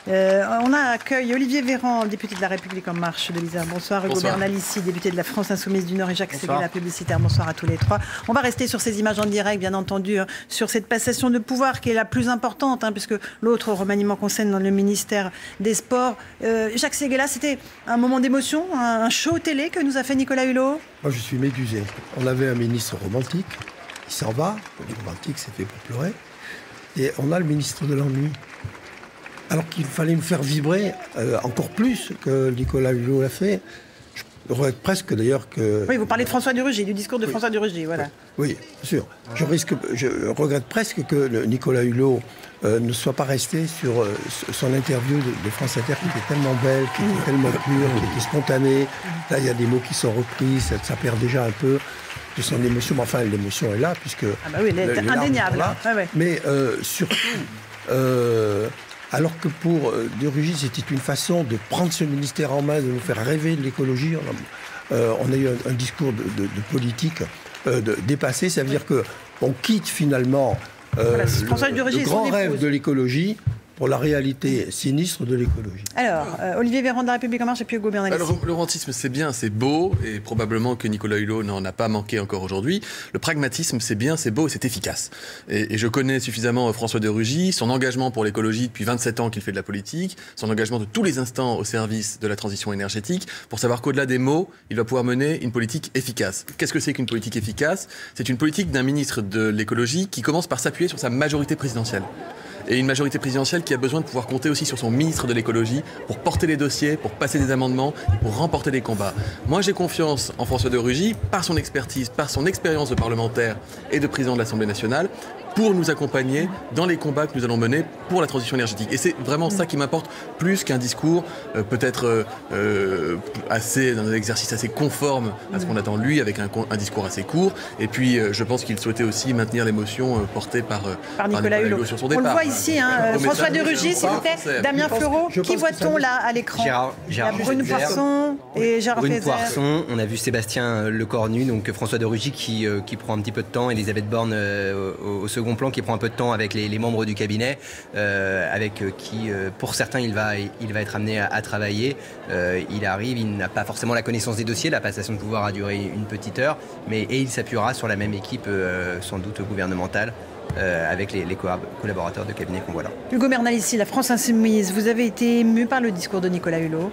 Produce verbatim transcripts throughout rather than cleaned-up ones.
Euh, on a accueilli Olivier Véran, député de La République En Marche de l'Isère. Bonsoir. Hugo Bernalicis, député de la France Insoumise du Nord, et Jacques Séguéla, publicitaire. Bonsoir à tous les trois. On va rester sur ces images en direct, bien entendu, hein, sur cette passation de pouvoir qui est la plus importante, hein, puisque l'autre remaniement concerne dans le ministère des Sports. Euh, Jacques Séguéla, c'était un moment d'émotion, un, un show télé que nous a fait Nicolas Hulot. Moi, je suis médusé. On avait un ministre romantique, il s'en va. Le romantique, c'est fait pour pleurer. Et on a le ministre de l'ennui. Alors qu'il fallait me faire vibrer euh, encore plus que Nicolas Hulot l'a fait. Je regrette presque d'ailleurs que... Oui, vous parlez de François de Rugy, du discours de oui. François de Rugy, voilà. Oui, oui, bien sûr. Je, risque, je regrette presque que le Nicolas Hulot euh, ne soit pas resté sur euh, son interview de, de France Inter, qui était tellement belle, qui était tellement pure, qui était spontanée. Là, il y a des mots qui sont repris, ça, ça perd déjà un peu de son émotion. Mais enfin, l'émotion est là, puisque... Ah bah oui, elle est indéniable. Là. Ah ouais. Mais euh, surtout... Euh, Alors que pour euh, de Rugy, c'était une façon de prendre ce ministère en main, de nous faire rêver de l'écologie. On, euh, on a eu un, un discours de, de, de politique euh, de, dépassé. Ça veut dire qu'on quitte finalement euh, voilà, le, de Rugy, le grand rêve de l'écologie pour la réalité sinistre de l'écologie. Alors, euh, Olivier Véran de La République En Marche et puis Hugo Bernalicis. Alors, le romantisme, c'est bien, c'est beau, et probablement que Nicolas Hulot n'en a pas manqué encore aujourd'hui. Le pragmatisme, c'est bien, c'est beau et c'est efficace. Et, et je connais suffisamment François de Rugy, son engagement pour l'écologie depuis vingt-sept ans qu'il fait de la politique, son engagement de tous les instants au service de la transition énergétique, pour savoir qu'au-delà des mots, il va pouvoir mener une politique efficace. Qu'est-ce que c'est qu'une politique efficace? C'est une politique d'un ministre de l'écologie qui commence par s'appuyer sur sa majorité présidentielle. Et une majorité présidentielle qui a besoin de pouvoir compter aussi sur son ministre de l'écologie pour porter les dossiers, pour passer des amendements, pour remporter des combats. Moi, j'ai confiance en François de Rugy, par son expertise, par son expérience de parlementaire et de président de l'Assemblée nationale, pour nous accompagner dans les combats que nous allons mener pour la transition énergétique. Et c'est vraiment ça qui m'importe, plus qu'un discours euh, peut-être euh, assez, dans un exercice assez conforme à ce qu'on attend de lui, avec un, un discours assez court. Et puis, euh, je pense qu'il souhaitait aussi maintenir l'émotion euh, portée par, euh, par Nicolas, par Nicolas Hulot sur son départ. On le voit ici, hein, euh, François de Rugy, s'il vous plaît. Damien Fleureau, qui voit-on là à l'écran? Gérard, Gérard Brune Poisson et Gérard Brune Poisson, on a vu Sébastien Lecornu, donc François de Rugy qui, euh, qui prend un petit peu de temps, Elisabeth Borne euh, au, au second plan qui prend un peu de temps avec les, les membres du cabinet, euh, avec euh, qui, euh, pour certains, il va, il va être amené à, à travailler. Euh, il arrive, il n'a pas forcément la connaissance des dossiers, la passation de pouvoir a duré une petite heure, mais et il s'appuiera sur la même équipe, euh, sans doute gouvernementale, euh, avec les, les collaborateurs de cabinet qu'on voit là. Hugo Bernalicis, la France Insoumise, vous avez été ému par le discours de Nicolas Hulot?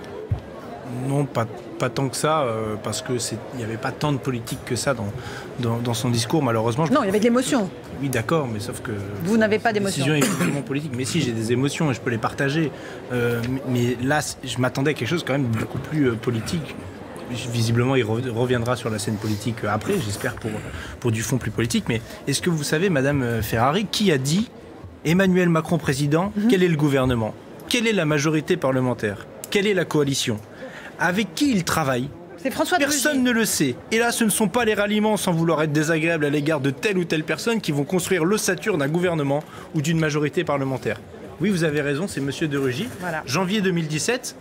Non, pas, pas tant que ça, euh, parce qu'il n'y avait pas tant de politique que ça dans, dans, dans son discours, malheureusement. Je... Non, il y avait de l'émotion. Oui, d'accord, mais sauf que... Vous n'avez pas d'émotion. Décision évidemment politique. Mais si, j'ai des émotions et je peux les partager. Euh, mais là, je m'attendais à quelque chose quand même beaucoup plus euh, politique. Visiblement, il reviendra sur la scène politique après, j'espère, pour, pour du fond plus politique. Mais est-ce que vous savez, Madame Ferrari, qui a dit Emmanuel Macron président, mm-hmm. quel est le gouvernement? Quelle est la majorité parlementaire? Quelle est la coalition? Avec qui il travaille? C'est François de Rugy. Personne ne le sait. Et là, ce ne sont pas les ralliements, sans vouloir être désagréable à l'égard de telle ou telle personne, qui vont construire l'ossature d'un gouvernement ou d'une majorité parlementaire. Oui, vous avez raison, c'est Monsieur de Rugy. Voilà. Janvier deux mille dix-sept.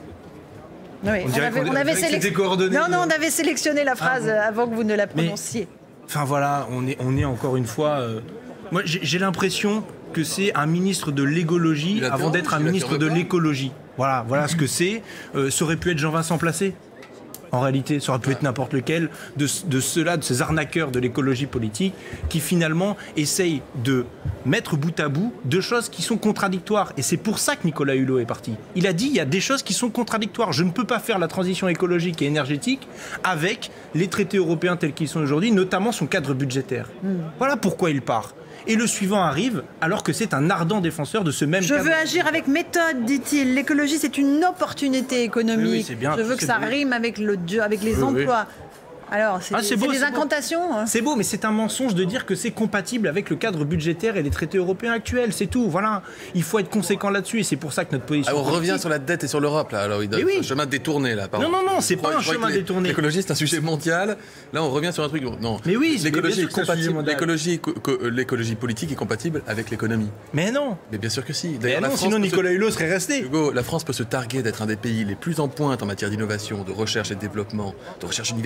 Oui, on, on avait, on avait sélectionné. Non, non, on avait sélectionné la phrase ah, bon. avant que vous ne la prononciez. Enfin voilà, on est, on est encore une fois. Euh, moi, j'ai l'impression que c'est un ministre de l'égologie avant d'être un ministre de l'écologie. Voilà, voilà ce que c'est. Euh, ça aurait pu être Jean-Vincent Placé. En réalité, ça aurait pu être n'importe lequel de, de ceux-là, de ces arnaqueurs de l'écologie politique, qui finalement essayent de mettre bout à bout deux choses qui sont contradictoires. Et c'est pour ça que Nicolas Hulot est parti. Il a dit, il y a des choses qui sont contradictoires. Je ne peux pas faire la transition écologique et énergétique avec les traités européens tels qu'ils sont aujourd'hui, notamment son cadre budgétaire. Mmh. Voilà pourquoi il part. Et le suivant arrive alors que c'est un ardent défenseur de ce même Je cadre. veux agir avec méthode, dit-il. L'écologie, c'est une opportunité économique. Oui, oui, bien, Je veux que ça beau. rime avec, le, avec les oui, emplois. Oui. Alors, c'est ah, des, des incantations. Hein. C'est beau, mais c'est un mensonge de dire que c'est compatible avec le cadre budgétaire et les traités européens actuels. C'est tout, voilà. Il faut être conséquent là-dessus et c'est pour ça que notre position... Alors, on revient sur la dette et sur l'Europe, là. Alors, il doit oui. un chemin détourné, là. Pardon. Non, non, non, c'est pas un chemin détourné. L'écologie, c'est un sujet mondial. Là, on revient sur un truc... Non. Mais oui, l'écologie est compatible. L'écologie politique est compatible avec l'économie. Mais non. Mais bien sûr que si. Mais non, sinon Nicolas Hulot serait resté. Hugo, la France peut se targuer d'être un des pays les plus en pointe en matière d'innovation, de recherche et de développement, de recherche universitaire, de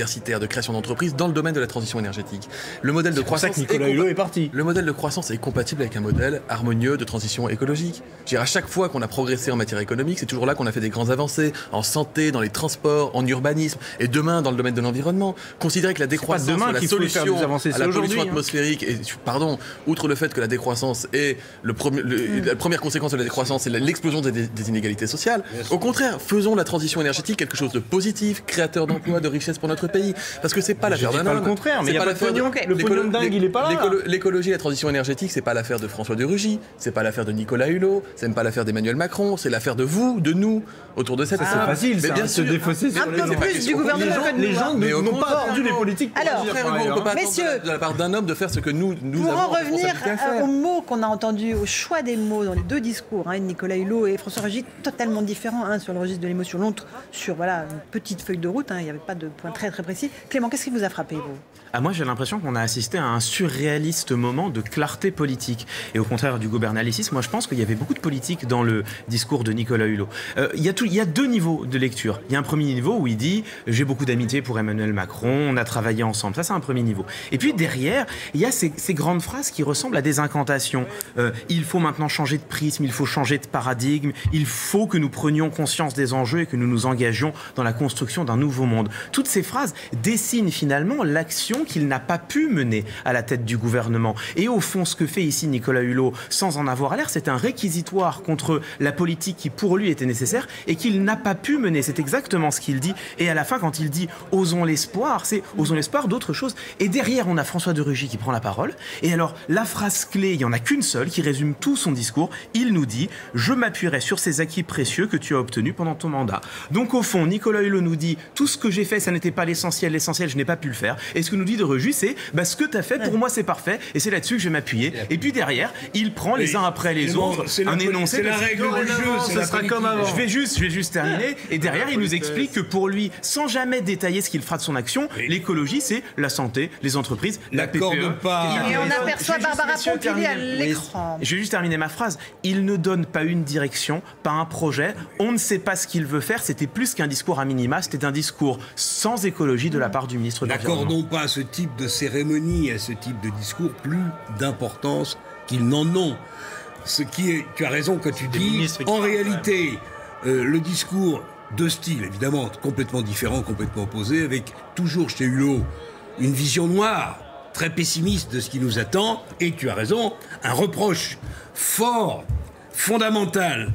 création d'entreprises dans le domaine de la transition énergétique. Le modèle de croissance c'est pour ça que Nicolas Hulot est parti. Le modèle de croissance est compatible avec un modèle harmonieux de transition écologique. Je veux dire, à chaque fois qu'on a progressé en matière économique, c'est toujours là qu'on a fait des grandes avancées en santé, dans les transports, en urbanisme et demain dans le domaine de l'environnement. Considérer que la décroissance est la solution à la pollution atmosphérique et pardon, outre le fait que la décroissance est le premier, le, mmh. la première conséquence de la décroissance, c'est l'explosion des, des inégalités sociales. Au contraire, faisons la transition énergétique quelque chose de positif, créateur d'emplois, de richesse pour notre pays. Parce que c'est pas l'affaire d'un homme. Pas le contraire, mais il y a pas de pognon. Le pognon de dingue, il est pas là. L'écologie et la transition énergétique, c'est pas l'affaire de François de Rugy, c'est pas l'affaire de Nicolas Hulot, c'est même pas l'affaire d'Emmanuel Macron, c'est l'affaire de vous, de nous, autour de cette ah, c'est facile, mais bien sûr. Se défausser sur un peu plus du gouvernement que nous. Les gens n'ont pas entendu les politiques. Alors, on ne peut pas attendre de la part d'un homme de faire ce que nous nous avons. Pour en revenir aux mots qu'on a entendus, au choix des mots dans les deux discours, hein, Nicolas Hulot et François Rugy, totalement différents, un sur le registre de l'émotion, l'autre sur voilà une petite feuille de route. Hein, il n'y avait pas de point très très précis. Clément, qu'est-ce qui vous a frappé, vous? Ah, moi, j'ai l'impression qu'on a assisté à un surréaliste moment de clarté politique. Et au contraire du gouvernalécisme, moi, je pense qu'il y avait beaucoup de politique dans le discours de Nicolas Hulot. Euh, il y a tout, il y a deux niveaux de lecture. Il y a un premier niveau où il dit « J'ai beaucoup d'amitié pour Emmanuel Macron, on a travaillé ensemble ». Ça, c'est un premier niveau. Et puis, derrière, il y a ces, ces grandes phrases qui ressemblent à des incantations. Euh, « Il faut maintenant changer de prisme, il faut changer de paradigme, il faut que nous prenions conscience des enjeux et que nous nous engagions dans la construction d'un nouveau monde ». Toutes ces phrases dessinent finalement l'action qu'il n'a pas pu mener à la tête du gouvernement. Et au fond, ce que fait ici Nicolas Hulot, sans en avoir l'air, c'est un réquisitoire contre la politique qui pour lui était nécessaire et qu'il n'a pas pu mener. C'est exactement ce qu'il dit. Et à la fin, quand il dit « osons l'espoir », c'est « osons l'espoir » d'autre chose. Et derrière, on a François de Rugy qui prend la parole. Et alors, la phrase clé, il n'y en a qu'une seule qui résume tout son discours. Il nous dit « je m'appuierai sur ces acquis précieux que tu as obtenus pendant ton mandat ». Donc au fond, Nicolas Hulot nous dit « tout ce que j'ai fait, ça n'était pas l'essentiel. L'essentiel, je n'ai pas pu le faire. » Et ce que nous dit de Rugy, c'est bah, ce que tu as fait, pour moi, c'est parfait, et c'est là-dessus que je vais m'appuyer. Et puis derrière, il prend les uns après les autres un énoncé. C'est la règle du jeu, ça sera comme avant. Je vais juste, je vais juste terminer. Et derrière, il nous explique que pour lui, sans jamais détailler ce qu'il fera de son action, l'écologie, c'est la santé, les entreprises, la P P E. Et on aperçoit Barbara Pompili à l'écran. Je vais juste terminer ma phrase. Il ne donne pas une direction, pas un projet. On ne sait pas ce qu'il veut faire. C'était plus qu'un discours à minima. C'était un discours sans écologie de la part du ministre de l'Environnement. N'accordons pas à ce type de cérémonie, à ce type de discours, plus d'importance qu'ils n'en ont. Ce qui est, tu as raison quand tu dis, en réalité, euh, le discours de style, évidemment, complètement différent, complètement opposé, avec toujours chez Hulot une vision noire, très pessimiste de ce qui nous attend, et tu as raison, un reproche fort, fondamental,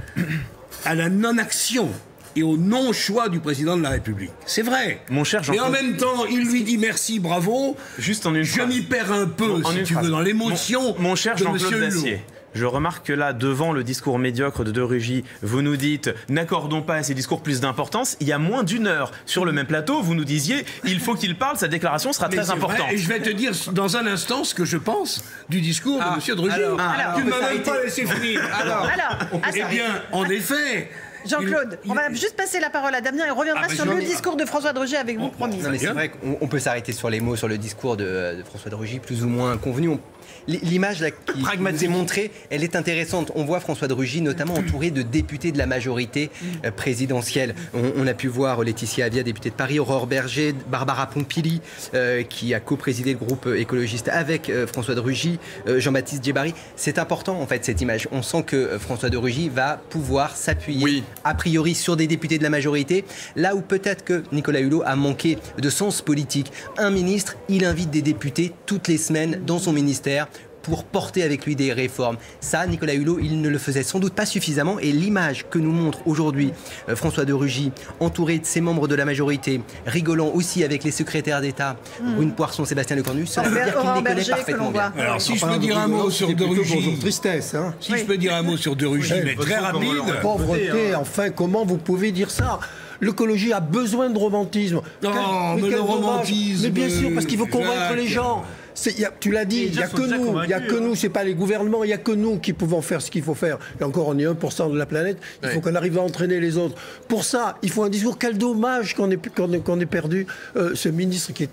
à la non-action et au non-choix du président de la République. C'est vrai. Mon cher Jean-Claude. Et en même temps, il lui dit merci, bravo. Juste en une Je m'y perds un peu, en si tu phrase. veux, dans l'émotion mon, mon cher de Jean-Claude Monsieur Dacier. Hulot. Je remarque que là, devant le discours médiocre de De Rugy, vous nous dites « n'accordons pas à ces discours plus d'importance ». Il y a moins d'une heure, sur le même plateau, vous nous disiez « il faut qu'il parle, sa déclaration sera Mais très importante vrai, ». Et je vais te dire dans un instant ce que je pense du discours ah, de Monsieur De Rugy. alors, tu ne m'as même pas laissé finir. Alors, alors eh bien, en effet... Jean-Claude, on va juste passer la parole à Damien et on reviendra ah, bah, sur le discours de François de Rugy avec vous, promis. Non, mais c'est vrai qu'on peut s'arrêter sur les mots, sur le discours de, de François de Rugy, plus ou moins convenu. On... L'image là, qui nous est montrée, elle est intéressante. On voit François de Rugy notamment entouré de députés de la majorité euh, présidentielle. On, on a pu voir Laetitia Avia, députée de Paris, Aurore Berger, Barbara Pompili, euh, qui a co-présidé le groupe écologiste avec euh, François de Rugy, euh, Jean-Baptiste Djebbari. C'est important en fait cette image. On sent que euh, François de Rugy va pouvoir s'appuyer oui. a priori sur des députés de la majorité, là où peut-être que Nicolas Hulot a manqué de sens politique. Un ministre, il invite des députés toutes les semaines dans son ministère pour porter avec lui des réformes. Ça, Nicolas Hulot, il ne le faisait sans doute pas suffisamment. Et l'image que nous montre aujourd'hui euh, François de Rugy, entouré de ses membres de la majorité, rigolant aussi avec les secrétaires d'État, mmh. Brune Poirson, Sébastien Lecornu, ça veut dire qu'il les connaît parfaitement bien. Alors, si je peux dire un mot sur de Rugy, tristesse, hein. Si oui. je peux dire un mot sur de Rugy, oui, mais très rapide. Pauvreté, enfin, comment vous pouvez dire ça ? L'écologie a besoin de romantisme. Non, mais, mais le romantisme... Mais bien sûr, parce qu'il faut convaincre Jacques. les gens. Y a, tu l'as dit, il n'y a que nous, il n'y a que nous, c'est pas les gouvernements, il n'y a que nous qui pouvons faire ce qu'il faut faire. Et encore, on est un pour cent de la planète, il faut ouais. qu'on arrive à entraîner les autres. Pour ça, il faut un discours. Quel dommage qu'on ait, qu'on ait, qu'on ait perdu euh, ce ministre qui était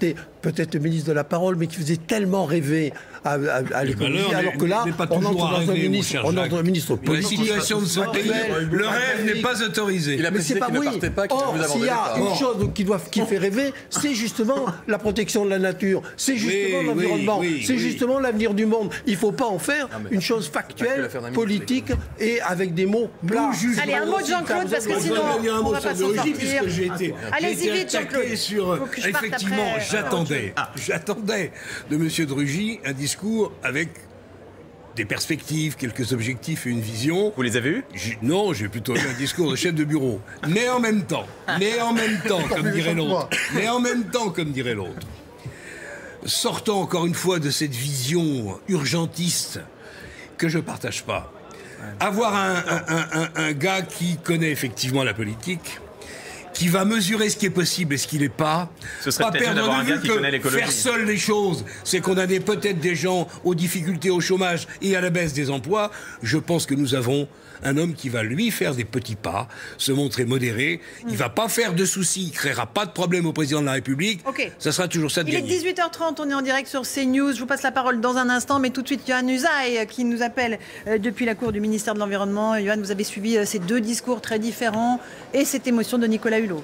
peut-être ministre de la parole, mais qui faisait tellement rêver à, à, à l'écologie, alors que là, on entre dans un ministre, on entre un ministre politique. La situation de ce pays, le rêve n'est pas autorisé. Mais c'est pas oui. Or, s'il y a une chose qui, doit, qui fait rêver, c'est justement la protection de la nature, c'est justement oui, l'environnement, oui, oui, c'est oui. justement l'avenir du monde. Il ne faut pas en faire non, une chose factuelle, politique et avec des mots plats. Allez, un mot de Jean-Claude, parce que sinon, on ne va pas s'en sortir. Allez-y vite, Jean-Claude. Effectivement, j'attendais, j'attendais de M. Drugy un discours avec des perspectives, quelques objectifs et une vision. Vous les avez eus? Non, j'ai plutôt eu un discours de chef de bureau. Mais en même temps, mais en même temps, comme dirait l'autre, mais en même temps, comme dirait l'autre, sortant encore une fois de cette vision urgentiste que je ne partage pas, avoir un, un, un, un, un gars qui connaît effectivement la politique, qui va mesurer ce qui est possible et ce qui n'est pas. Ce serait pas perdre de vue que faire seul les choses, c'est condamner peut-être des gens aux difficultés, au chômage et à la baisse des emplois. Je pense que nous avons un homme qui va lui faire des petits pas, se montrer modéré. Il ne va pas faire de soucis, il ne créera pas de problème au président de la République. Okay. Ça sera toujours ça de Il gagner. est dix-huit heures trente, on est en direct sur CNews. Je vous passe la parole dans un instant, mais tout de suite, Yohann Usaï qui nous appelle depuis la cour du ministère de l'Environnement. Yohann, vous avez suivi ces deux discours très différents et cette émotion de Nicolas Hulot.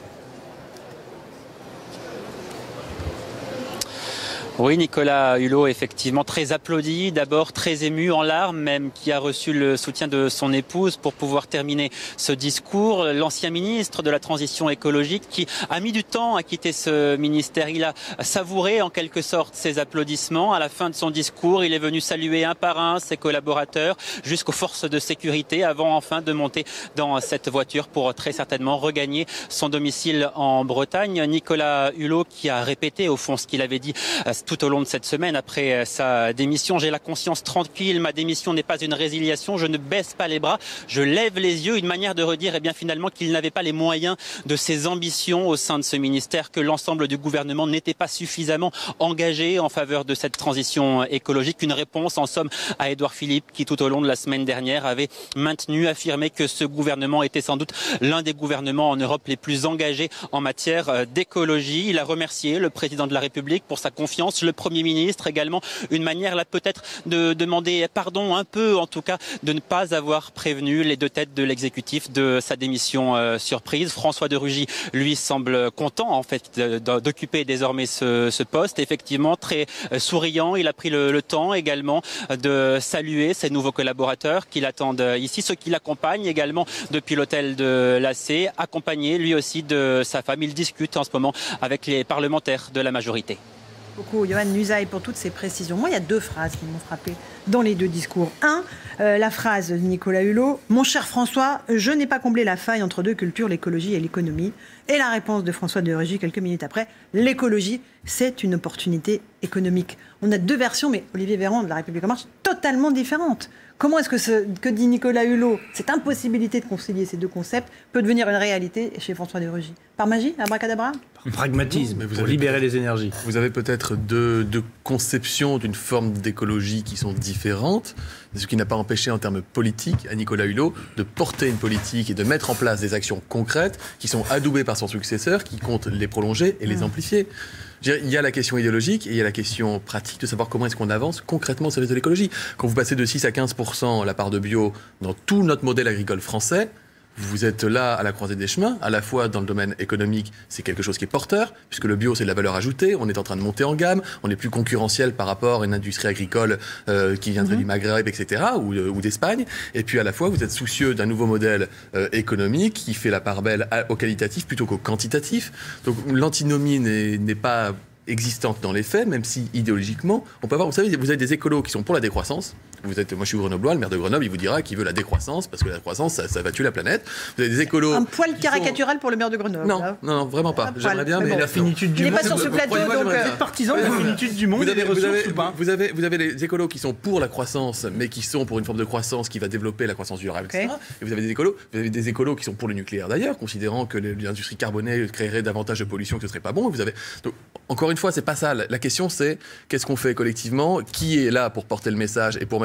Oui, Nicolas Hulot, effectivement, très applaudi, d'abord très ému, en larmes même, qui a reçu le soutien de son épouse pour pouvoir terminer ce discours. L'ancien ministre de la Transition écologique qui a mis du temps à quitter ce ministère. Il a savouré en quelque sorte ses applaudissements. À la fin de son discours, il est venu saluer un par un ses collaborateurs jusqu'aux forces de sécurité avant enfin de monter dans cette voiture pour très certainement regagner son domicile en Bretagne. Nicolas Hulot qui a répété au fond ce qu'il avait dit tout au long de cette semaine après sa démission. J'ai la conscience tranquille, ma démission n'est pas une résiliation, je ne baisse pas les bras, je lève les yeux, une manière de redire eh bien, finalement qu'il n'avait pas les moyens de ses ambitions au sein de ce ministère, que l'ensemble du gouvernement n'était pas suffisamment engagé en faveur de cette transition écologique. Une réponse en somme à Édouard Philippe qui tout au long de la semaine dernière avait maintenu, affirmé que ce gouvernement était sans doute l'un des gouvernements en Europe les plus engagés en matière d'écologie. Il a remercié le président de la République pour sa confiance, le Premier ministre également, une manière là peut-être de demander pardon un peu en tout cas de ne pas avoir prévenu les deux têtes de l'exécutif de sa démission euh, surprise. François de Rugy lui semble content en fait d'occuper désormais ce, ce poste, effectivement très euh, souriant. Il a pris le, le temps également de saluer ses nouveaux collaborateurs qui l'attendent ici, ceux qui l'accompagnent également depuis l'hôtel de l'A C, accompagné lui aussi de sa femme. Il discute en ce moment avec les parlementaires de la majorité. Beaucoup, Yohann Usaï, pour toutes ces précisions. Moi, il y a deux phrases qui m'ont frappé dans les deux discours. Un, euh, la phrase de Nicolas Hulot, « Mon cher François, je n'ai pas comblé la faille entre deux cultures, l'écologie et l'économie. » Et la réponse de François de Rugy quelques minutes après, « L'écologie, c'est une opportunité économique. » On a deux versions, mais Olivier Véran de La République En Marche, totalement différentes. Comment est-ce que ce que dit Nicolas Hulot, cette impossibilité de concilier ces deux concepts, peut devenir une réalité chez François de Rugy? Par magie, abracadabra? Par pragmatisme, mais vous pour avez libérer les énergies. Vous avez peut-être deux, deux conceptions d'une forme d'écologie qui sont différentes, ce qui n'a pas empêché en termes politiques à Nicolas Hulot de porter une politique et de mettre en place des actions concrètes qui sont adoubées par son successeur, qui compte les prolonger et les mmh. amplifier. Il y a la question idéologique et il y a la question pratique de savoir comment est-ce qu'on avance concrètement sur l'écologie. Quand vous passez de six à quinze pour cent la part de bio dans tout notre modèle agricole français, vous êtes là à la croisée des chemins, à la fois dans le domaine économique, c'est quelque chose qui est porteur, puisque le bio c'est de la valeur ajoutée, on est en train de monter en gamme, on est plus concurrentiel par rapport à une industrie agricole euh, qui viendrait mmh. du Maghreb, et cetera, ou, euh, ou d'Espagne, et puis à la fois vous êtes soucieux d'un nouveau modèle euh, économique qui fait la part belle à, au qualitatif plutôt qu'au quantitatif. Donc l'antinomie n'est, n'est pas existante dans les faits, même si idéologiquement, on peut avoir, vous savez, vous avez des écolos qui sont pour la décroissance. Vous êtes, moi je suis grenoblois, le maire de Grenoble, il vous dira qu'il veut la décroissance, parce que la croissance, ça, ça va tuer la planète. Vous avez des écolos... Un poil caricatural sont... pour le maire de Grenoble. Non, non, non, vraiment pas. J'aimerais bien, mais... mais la finitude du il monde... Il n'est pas sur ce plateau, donc... Vous êtes partisan de la finitude du monde vous avez, et des vous, avez, ou pas vous, avez, vous avez les écolos qui sont pour la croissance, mais qui sont pour une forme de croissance qui va développer la croissance durable, okay. et cetera. Et vous avez des écolos, vous avez des écolos qui sont pour le nucléaire d'ailleurs, considérant que l'industrie carbonée créerait davantage de pollution, que ce serait pas bon. Vous avez... Donc, encore une fois, c'est pas ça. La question, c'est qu'est-ce qu'on fait collectivement? Qui est là pour porter le message et pour mettre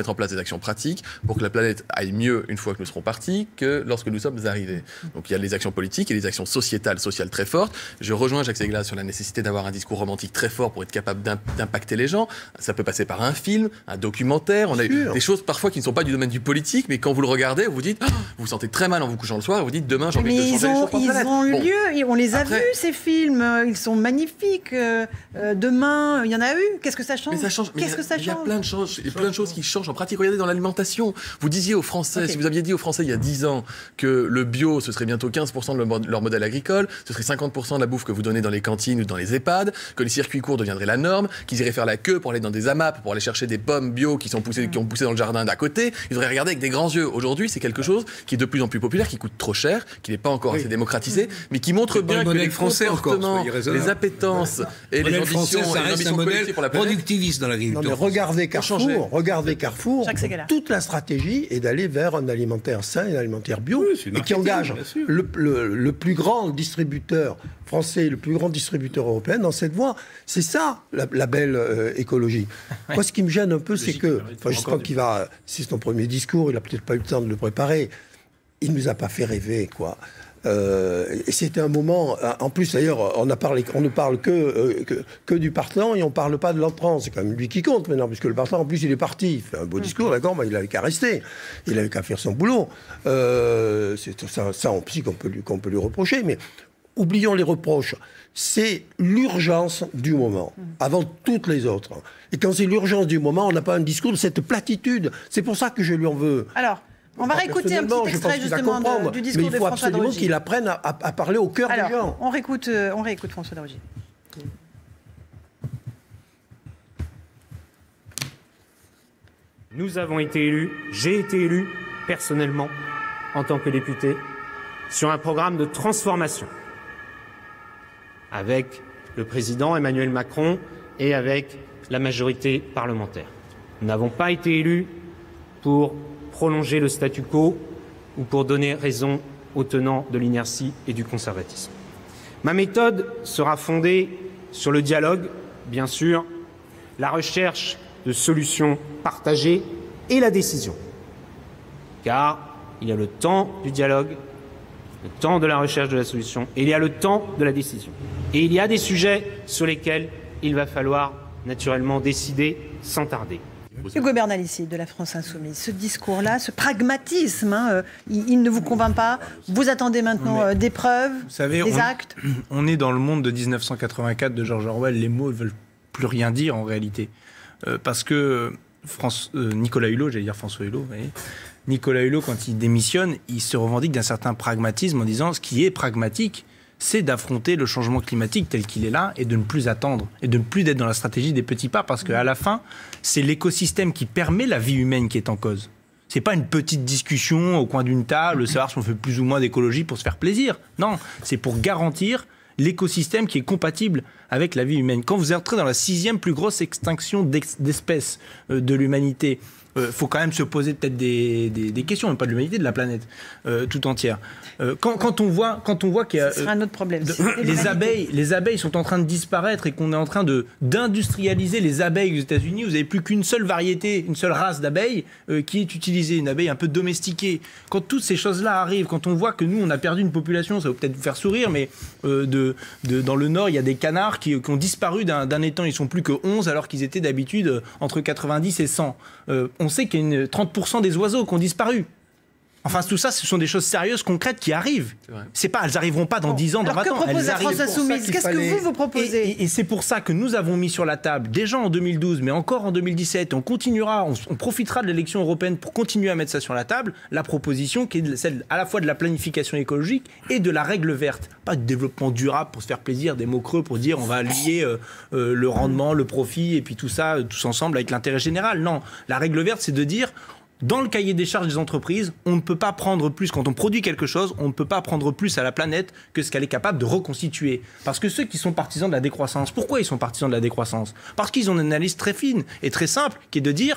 mettre en place des actions pratiques pour que la planète aille mieux une fois que nous serons partis que lorsque nous sommes arrivés. Donc il y a les actions politiques et les actions sociétales, sociales très fortes. Je rejoins Jacques Segla sur la nécessité d'avoir un discours romantique très fort pour être capable d'impacter les gens. Ça peut passer par un film, un documentaire. On a eu des choses parfois qui ne sont pas du domaine du politique, mais quand vous le regardez, vous dites, oh, vous vous sentez très mal en vous couchant le soir et vous dites, demain j'ai envie de changer les choses pour la planète. Ils ont eu bon. lieu, on les a Après, vus ces films, ils sont magnifiques. Euh, demain, il y en a eu. Qu'est-ce que ça change? Mais ça change. Qu'est-ce que ça change? Il y a plein de choses, il y a plein de choses qui changent en pratique. Regardez dans l'alimentation. Vous disiez aux Français, okay. si vous aviez dit aux Français il y a dix ans que le bio ce serait bientôt quinze pour cent de leur modèle agricole, ce serait cinquante pour cent de la bouffe que vous donnez dans les cantines ou dans les EHPAD, que les circuits courts deviendraient la norme, qu'ils iraient faire la queue pour aller dans des A M A P, pour aller chercher des pommes bio qui sont poussées, qui ont poussé dans le jardin d'à côté, ils auraient regardé avec des grands yeux. Aujourd'hui, c'est quelque chose qui est de plus en plus populaire, qui coûte trop cher, qui n'est pas encore oui. assez démocratisé, mais qui montre bien que les français comportements, encore, les appétences et les ambitions, ça reste un modèle pour la productiviste dans l'agriculture. Regardez Carrefour, regardez Carrefour. Toute la stratégie est d'aller vers un alimentaire sain et un alimentaire bio, oui, et qui engage le, le, le plus grand distributeur français, le plus grand distributeur européen dans cette voie. C'est ça, la, la belle euh, écologie. Ouais. Moi, ce qui me gêne un peu, c'est que, enfin, je pense qu'il va, c'est son premier discours, il n'a peut-être pas eu le temps de le préparer. Il ne nous a pas fait rêver, quoi. Euh, et c'était un moment. En plus, d'ailleurs, on, a parlé, on ne parle que, euh, que, que du partant et on ne parle pas de l'entrant. C'est quand même lui qui compte maintenant, puisque le partant, en plus, il est parti. Il fait un beau discours, d'accord, mais il n'avait qu'à rester. Il n'avait qu'à faire son boulot. Euh, c'est ça, ça en psy qu'on peut, qu'on peut lui reprocher. Mais oublions les reproches. C'est l'urgence du moment, avant toutes les autres. Et quand c'est l'urgence du moment, on n'a pas un discours de cette platitude. C'est pour ça que je lui en veux. Alors. On va réécouter un petit extrait justement de, du discours de François de Rugy. Mais il faut absolument qu'il apprenne à, à, à parler au cœur Alors, des gens. On réécoute, euh, on réécoute François de Rugy. Nous avons été élus, j'ai été élu personnellement en tant que député sur un programme de transformation avec le président Emmanuel Macron et avec la majorité parlementaire. Nous n'avons pas été élus pour prolonger le statu quo ou pour donner raison aux tenants de l'inertie et du conservatisme. Ma méthode sera fondée sur le dialogue, bien sûr, la recherche de solutions partagées et la décision. Car il y a le temps du dialogue, le temps de la recherche de la solution, et il y a le temps de la décision. Et il y a des sujets sur lesquels il va falloir naturellement décider sans tarder. Hugo Bernalicis de la France Insoumise, ce discours-là, ce pragmatisme, hein, euh, il, il ne vous convainc pas? Vous attendez maintenant euh, des preuves, vous savez, des on, actes? On est dans le monde de mille neuf cent quatre-vingt-quatre de George Orwell, les mots ne veulent plus rien dire en réalité. Euh, parce que France, euh, Nicolas Hulot, j'allais dire François Hulot, vous voyez, Nicolas Hulot, quand il démissionne, il se revendique d'un certain pragmatisme en disant ce qui est pragmatique, c'est d'affronter le changement climatique tel qu'il est là et de ne plus attendre et de ne plus être dans la stratégie des petits pas parce qu'à la fin, c'est l'écosystème qui permet la vie humaine qui est en cause. C'est pas une petite discussion au coin d'une table, savoir si on fait plus ou moins d'écologie pour se faire plaisir. Non, c'est pour garantir l'écosystème qui est compatible avec la vie humaine. Quand vous entrez dans la sixième plus grosse extinction d'espèces de l'humanité, il euh, faut quand même se poser peut-être des, des, des questions, même pas de l'humanité, de la planète euh, tout entière. Euh, quand, quand on voit, quand on voit qu'il y a... Ce sera un autre problème. De, les, abeilles, les abeilles sont en train de disparaître et qu'on est en train de, d'industrialiser les abeilles aux États-Unis. Vous n'avez plus qu'une seule variété, une seule race d'abeilles euh, qui est utilisée, une abeille un peu domestiquée. Quand toutes ces choses-là arrivent, quand on voit que nous, on a perdu une population, ça va peut-être vous faire sourire, mais euh, de, de, dans le Nord, il y a des canards qui, qui ont disparu d'un, d'un étang. Ils sont plus que onze alors qu'ils étaient d'habitude euh, entre quatre-vingt-dix et cent. Euh, on sait qu'il y a une, trente pour cent des oiseaux qui ont disparu. Enfin, tout ça, ce sont des choses sérieuses, concrètes qui arrivent. C'est pas, elles n'arriveront pas dans bon, dix ans, dans vingt ans. Que propose la France Insoumise? Qu'est-ce fallait... que vous, vous proposez? Et, et, et c'est pour ça que nous avons mis sur la table, déjà en deux mille douze, mais encore en deux mille dix-sept, on continuera, on, on profitera de l'élection européenne pour continuer à mettre ça sur la table, la proposition qui est celle à la fois de la planification écologique et de la règle verte. Pas de développement durable pour se faire plaisir, des mots creux pour dire on va lier euh, euh, le rendement, le profit et puis tout ça, euh, tous ensemble avec l'intérêt général. Non, la règle verte, c'est de dire... Dans le cahier des charges des entreprises, on ne peut pas prendre plus, quand on produit quelque chose, on ne peut pas prendre plus à la planète que ce qu'elle est capable de reconstituer. Parce que ceux qui sont partisans de la décroissance, pourquoi ils sont partisans de la décroissance? Parce qu'ils ont une analyse très fine et très simple, qui est de dire,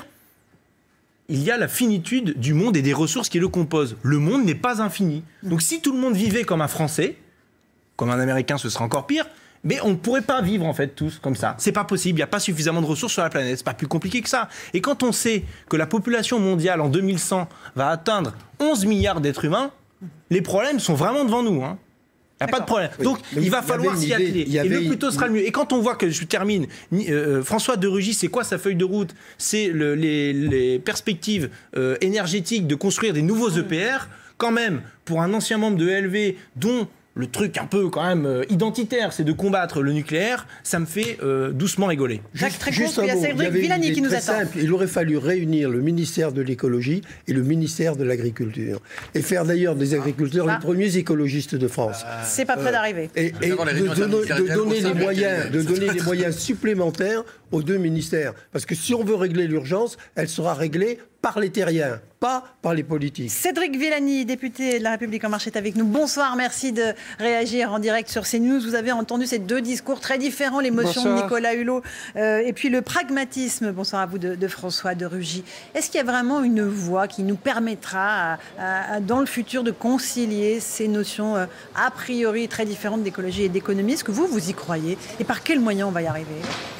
il y a la finitude du monde et des ressources qui le composent. Le monde n'est pas infini. Donc si tout le monde vivait comme un Français, comme un Américain, ce serait encore pire, Mais on ne pourrait pas vivre en fait tous comme ça. C'est pas possible, il n'y a pas suffisamment de ressources sur la planète, c'est pas plus compliqué que ça. Et quand on sait que la population mondiale en deux mille cent va atteindre onze milliards d'êtres humains, les problèmes sont vraiment devant nous. Hein. Il n'y a pas de problème. Oui, donc, il va falloir s'y atteler. Et le plus tôt sera le mieux. Et quand on voit que, je termine, euh, François de Rugy, c'est quoi sa feuille de route? C'est le, les, les perspectives euh, énergétiques de construire des nouveaux E P R. Quand même, pour un ancien membre de L V, dont le truc un peu quand même euh, identitaire, c'est de combattre le nucléaire, ça me fait euh, doucement rigoler. Jacques Trécon, il y a Cédric Villani qui nous attend. Simple. Il aurait fallu réunir le ministère de l'écologie et le ministère de l'agriculture. Et faire d'ailleurs des agriculteurs ah. les premiers écologistes de France. Euh, c'est pas près d'arriver. Et, et de, de, de donner, les moyens, de donner les moyens supplémentaires aux deux ministères. Parce que si on veut régler l'urgence, elle sera réglée par les terriens, pas par les politiques. Cédric Villani, député de La République En Marche, est avec nous. Bonsoir, merci de réagir en direct sur CNews. Vous avez entendu ces deux discours très différents, l'émotion de Nicolas Hulot euh, et puis le pragmatisme, bonsoir à vous, de, de François de Rugy. Est-ce qu'il y a vraiment une voie qui nous permettra, à, à, à, dans le futur, de concilier ces notions euh, a priori très différentes d'écologie et d'économie? Est-ce que vous, vous y croyez? Et par quels moyens on va y arriver?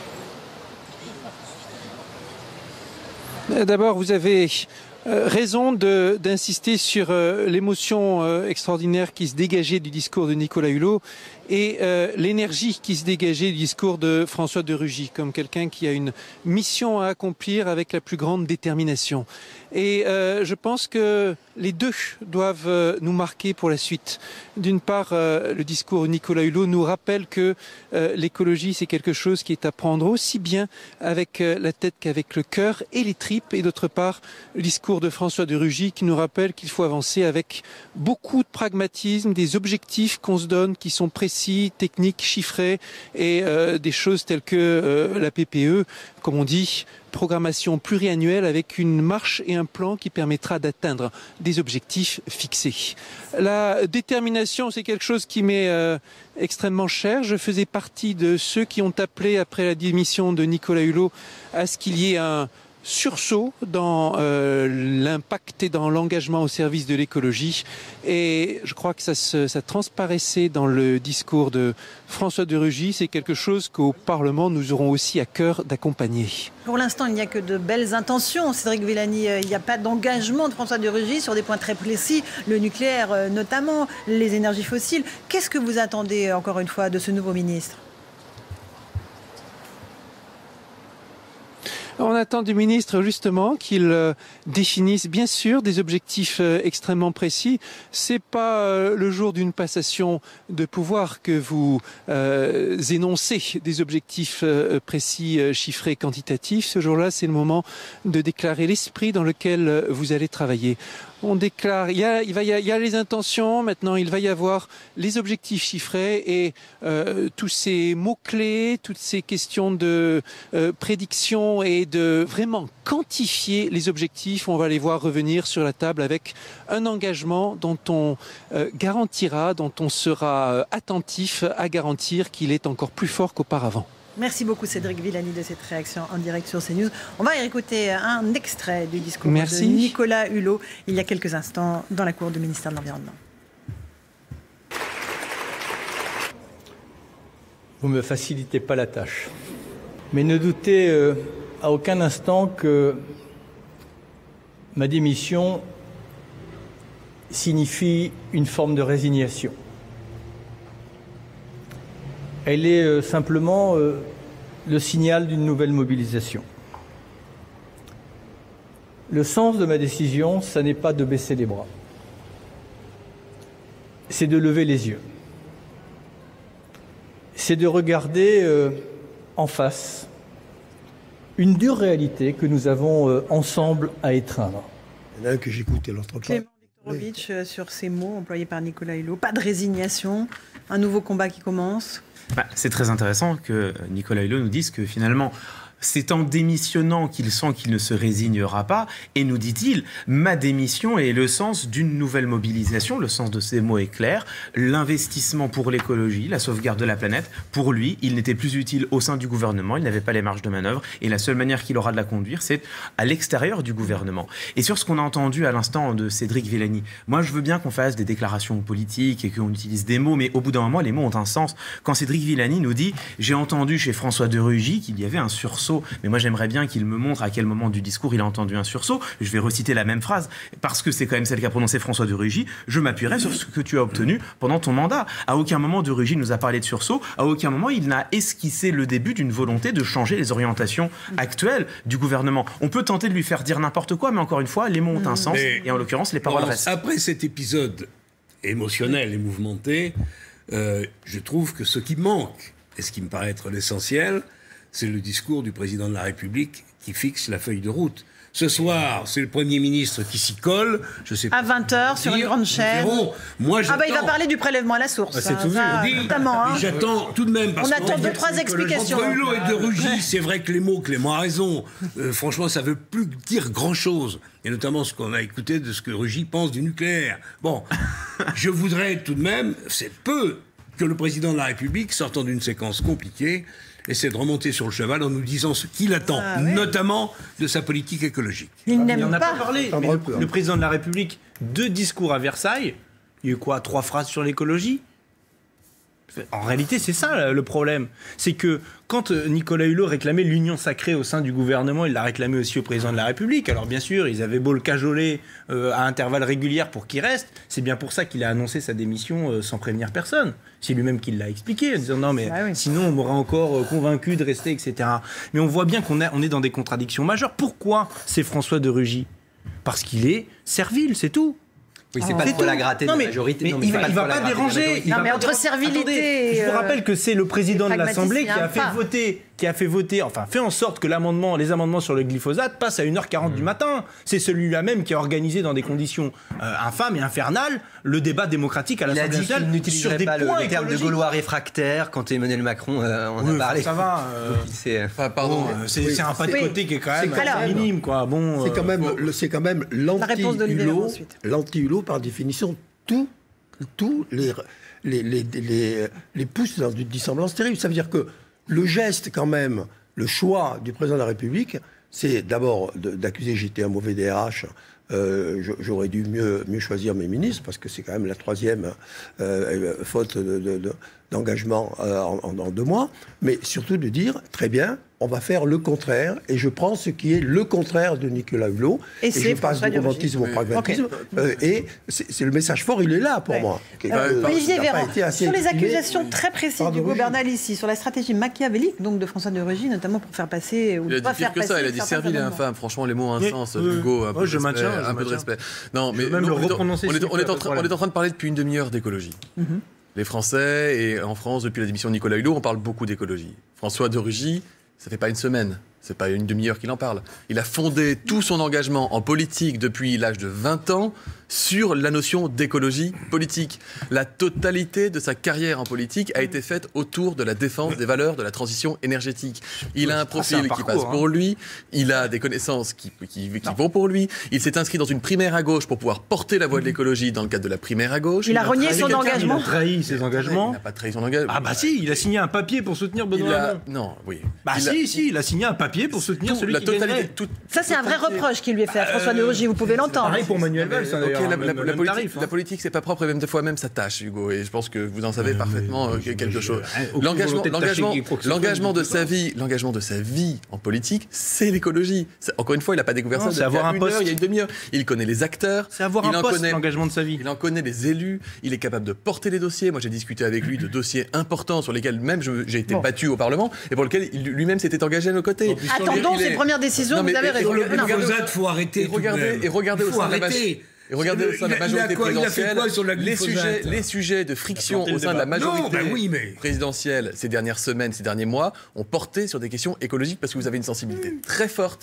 D'abord, vous avez euh, raison d'insister sur euh, l'émotion euh, extraordinaire qui se dégageait du discours de Nicolas Hulot et euh, l'énergie qui se dégageait du discours de François de Rugy, comme quelqu'un qui a une mission à accomplir avec la plus grande détermination. Et euh, je pense que les deux doivent euh, nous marquer pour la suite. D'une part, euh, le discours de Nicolas Hulot nous rappelle que euh, l'écologie, c'est quelque chose qui est à prendre aussi bien avec euh, la tête qu'avec le cœur et les tripes. Et d'autre part, le discours de François de Rugy qui nous rappelle qu'il faut avancer avec beaucoup de pragmatisme, des objectifs qu'on se donne qui sont précis, techniques, chiffrés et euh, des choses telles que euh, la P P E, comme on dit, programmation pluriannuelle avec une marche et un plan qui permettra d'atteindre des objectifs fixés. La détermination, c'est quelque chose qui m'est euh, extrêmement cher. Je faisais partie de ceux qui ont appelé, après la démission de Nicolas Hulot, à ce qu'il y ait un sursaut dans euh, l'impact et dans l'engagement au service de l'écologie. Et je crois que ça, se, ça transparaissait dans le discours de François de Rugy. C'est quelque chose qu'au Parlement, nous aurons aussi à cœur d'accompagner. Pour l'instant, il n'y a que de belles intentions. Cédric Villani, il n'y a pas d'engagement de François de Rugy sur des points très précis, le nucléaire notamment, les énergies fossiles. Qu'est-ce que vous attendez, encore une fois, de ce nouveau ministre ? On attend du ministre justement qu'il euh, définisse bien sûr des objectifs euh, extrêmement précis. C'est pas euh, le jour d'une passation de pouvoir que vous euh, énoncez des objectifs euh, précis, euh, chiffrés, quantitatifs. Ce jour-là, c'est le moment de déclarer l'esprit dans lequel euh, vous allez travailler. On déclare, il y a, il va y a, il y a les intentions, maintenant il va y avoir les objectifs chiffrés et euh, tous ces mots-clés, toutes ces questions de euh, prédiction et de vraiment quantifier les objectifs. On va les voir revenir sur la table avec un engagement dont on euh, garantira, dont on sera euh, attentif à garantir qu'il est encore plus fort qu'auparavant. Merci beaucoup Cédric Villani de cette réaction en direct sur CNews. On va y écouter un extrait du discours Merci. de Nicolas Hulot il y a quelques instants dans la cour du ministère de l'Environnement. Vous ne me facilitez pas la tâche. Mais ne doutez euh, à aucun instant que ma démission signifie une forme de résignation. Elle est euh, simplement euh, le signal d'une nouvelle mobilisation. Le sens de ma décision, ça n'est pas de baisser les bras. C'est de lever les yeux. C'est de regarder euh, en face une dure réalité que nous avons euh, ensemble à étreindre. Il y en a un que j'écoute et l'autre pas. Clément Viktorovitch, oui. Sur ces mots employés par Nicolas Hulot, pas de résignation, un nouveau combat qui commence. Bah, c'est très intéressant que Nicolas Hulot nous dise que finalement, C'est en démissionnant qu'il sent qu'il ne se résignera pas. Et nous dit-il, ma démission est le sens d'une nouvelle mobilisation. Le sens de ces mots est clair. L'investissement pour l'écologie, la sauvegarde de la planète, pour lui, il n'était plus utile au sein du gouvernement. Il n'avait pas les marges de manœuvre. Et la seule manière qu'il aura de la conduire, c'est à l'extérieur du gouvernement. Et sur ce qu'on a entendu à l'instant de Cédric Villani, moi je veux bien qu'on fasse des déclarations politiques et qu'on utilise des mots, mais au bout d'un moment, les mots ont un sens. Quand Cédric Villani nous dit « J'ai entendu chez François de Rugy qu'il y avait un sursaut », mais moi j'aimerais bien qu'il me montre à quel moment du discours il a entendu un sursaut. Je vais reciter la même phrase, parce que c'est quand même celle qu'a prononcée François de Rugy. Je m'appuierai sur ce que tu as obtenu pendant ton mandat. À aucun moment de Rugy nous a parlé de sursaut, à aucun moment il n'a esquissé le début d'une volonté de changer les orientations actuelles du gouvernement. On peut tenter de lui faire dire n'importe quoi, mais encore une fois, les mots ont un sens, mais et en l'occurrence, les paroles restent. Après cet épisode émotionnel et mouvementé, euh, je trouve que ce qui manque, et ce qui me paraît être l'essentiel, c'est le discours du président de la République qui fixe la feuille de route. Ce soir, c'est le Premier ministre qui s'y colle. Je sais pas à vingt heures, sur une grande chaîne. Moi, ah bah il va parler du prélèvement à la source. Ah, c'est hein, tout ça, dit. Notamment, hein. J'attends tout de même. Parce on attend deux, trois explications. Entre Hulot et de Rugy, c'est vrai que les mots, Clément a raison. Euh, franchement, ça ne veut plus dire grand-chose. Et notamment ce qu'on a écouté de ce que Rugy pense du nucléaire. Bon, je voudrais tout de même, c'est peu que le président de la République, sortant d'une séquence compliquée, essaie de remonter sur le cheval en nous disant ce qu'il attend, ah, ouais. notamment de sa politique écologique. Il n'aime pas. On n'a pas pas parlé. Mais le, le président de la République, deux discours à Versailles, il y a eu quoi, trois phrases sur l'écologie ? En réalité, c'est ça le problème. C'est que quand Nicolas Hulot réclamait l'union sacrée au sein du gouvernement, il l'a réclamé aussi au président de la République. Alors bien sûr, ils avaient beau le cajoler euh, à intervalles réguliers pour qu'il reste. C'est bien pour ça qu'il a annoncé sa démission euh, sans prévenir personne. C'est lui-même qui l'a expliqué, en disant non mais ah oui. sinon on m'aurait encore convaincu de rester, et cetera. Mais on voit bien qu'on a, on est dans des contradictions majeures. Pourquoi c'est François de Rugy ? Parce qu'il est servile, c'est tout. Oui, c'est oh. pas le poil à gratter de la majorité. Mais non, mais il ne va pas déranger. Non, mais entre servilité. Attendez, je vous rappelle que c'est le président de l'Assemblée qui a fait voter, qui a fait voter, enfin fait en sorte que l'amendement, les amendements sur le glyphosate passent à une heure quarante mmh. du matin. C'est celui-là même qui a organisé dans des conditions euh, infâmes et infernales le débat démocratique à l'Assemblée nationale. Il n'utiliserait pas le, le terme de Gaulois réfractaire quand Emmanuel Macron euh, en oui, a parlé. Ça va. Euh, c'est enfin, pardon. Euh, c'est oui, un pas de côté qui est quand même est minime, quoi. Bon. C'est quand même, euh, c'est quand même l'anti-Hulot, l'anti-Hulot par définition. Tous tout les, les, les, les, les pousse dans une dissemblance terrible. Ça veut dire que le geste, quand même, le choix du président de la République, c'est d'abord d'accuser j'étais un mauvais D R H. Euh, J'aurais dû mieux, mieux choisir mes ministres, parce que c'est quand même la troisième euh, faute d'engagement de, de, euh, en, en deux mois. Mais surtout de dire, très bien, on va faire le contraire, et je prends ce qui est le contraire de Nicolas Hulot, et, et je passe du romantisme au oui. pragmatisme, okay. euh, et c'est le message fort, il est là pour ouais. moi. Euh, euh, Olivier Véran, sur les accusations oui. très précises Pardon, du gouvernement ici, sur la stratégie machiavélique donc de François de Rugy, notamment pour faire passer... Ou il a pas dit pire que ça, il a dit servile et infâme, franchement les mots ont un oui. sens, oui. Hugo, un, peu, je respect, maintiens, un je peu de respect. Non, mais même nous, le on, est, reprononcer on, est, on, est en train, on est en train de parler depuis une demi-heure d'écologie. Mm-hmm. Les Français, et en France, depuis la démission de Nicolas Hulot, on parle beaucoup d'écologie. François de Rugy, ça fait pas une semaine, c'est pas une demi-heure qu'il en parle. Il a fondé tout son engagement en politique depuis l'âge de vingt ans sur la notion d'écologie politique. La totalité de sa carrière en politique a été faite autour de la défense des valeurs de la transition énergétique. Il a un profil ah, un qui parcours, passe pour hein. lui, il a des connaissances qui, qui, qui vont pour lui, il s'est inscrit dans une primaire à gauche pour pouvoir porter la voix de l'écologie dans le cadre de la primaire à gauche. Il, il a renié son engagement. Il a trahi ses engagements. Il n'a pas trahi son engagement. Ah bah si, il a signé un papier pour soutenir Benoît Hamon. Non, oui. Bah il si, a... si, il a signé un papier pour soutenir tout, celui la qui gagnerait. Tout, Ça c'est un vrai reproche qui lui est fait à François de Rugy, vous pouvez l'entendre. Pareil pour Manuel Valls, d'ailleurs. Tarif, hein. La politique, c'est pas propre, et même des fois même ça tâche, Hugo. Et je pense que vous en savez euh, parfaitement euh, quelque chose. L'engagement, l'engagement, l'engagement de sa vie, l'engagement de sa vie en politique, c'est l'écologie. Encore une fois, il n'a pas découvert non, ça. C'est avoir un poste. Heure, il y a une demi-heure. Il connaît les acteurs. C'est avoir il un poste. Connaît, l'engagement de sa vie. Il en connaît les élus. Il est capable de porter les dossiers. Moi, j'ai discuté avec lui de dossiers importants sur lesquels même j'ai été bon. battu au Parlement et pour lesquels lui-même s'était engagé à nos côtés. Attendons ses premières décisions. Vous avez raison. Le glyphosate, faut arrêter. Et regardez au sein de la Et regardez au sein de la majorité présidentielle, les sujets, les sujets de friction au sein de la majorité non, bah oui, mais... présidentielle ces dernières semaines, ces derniers mois, ont porté sur des questions écologiques parce que vous avez une sensibilité très forte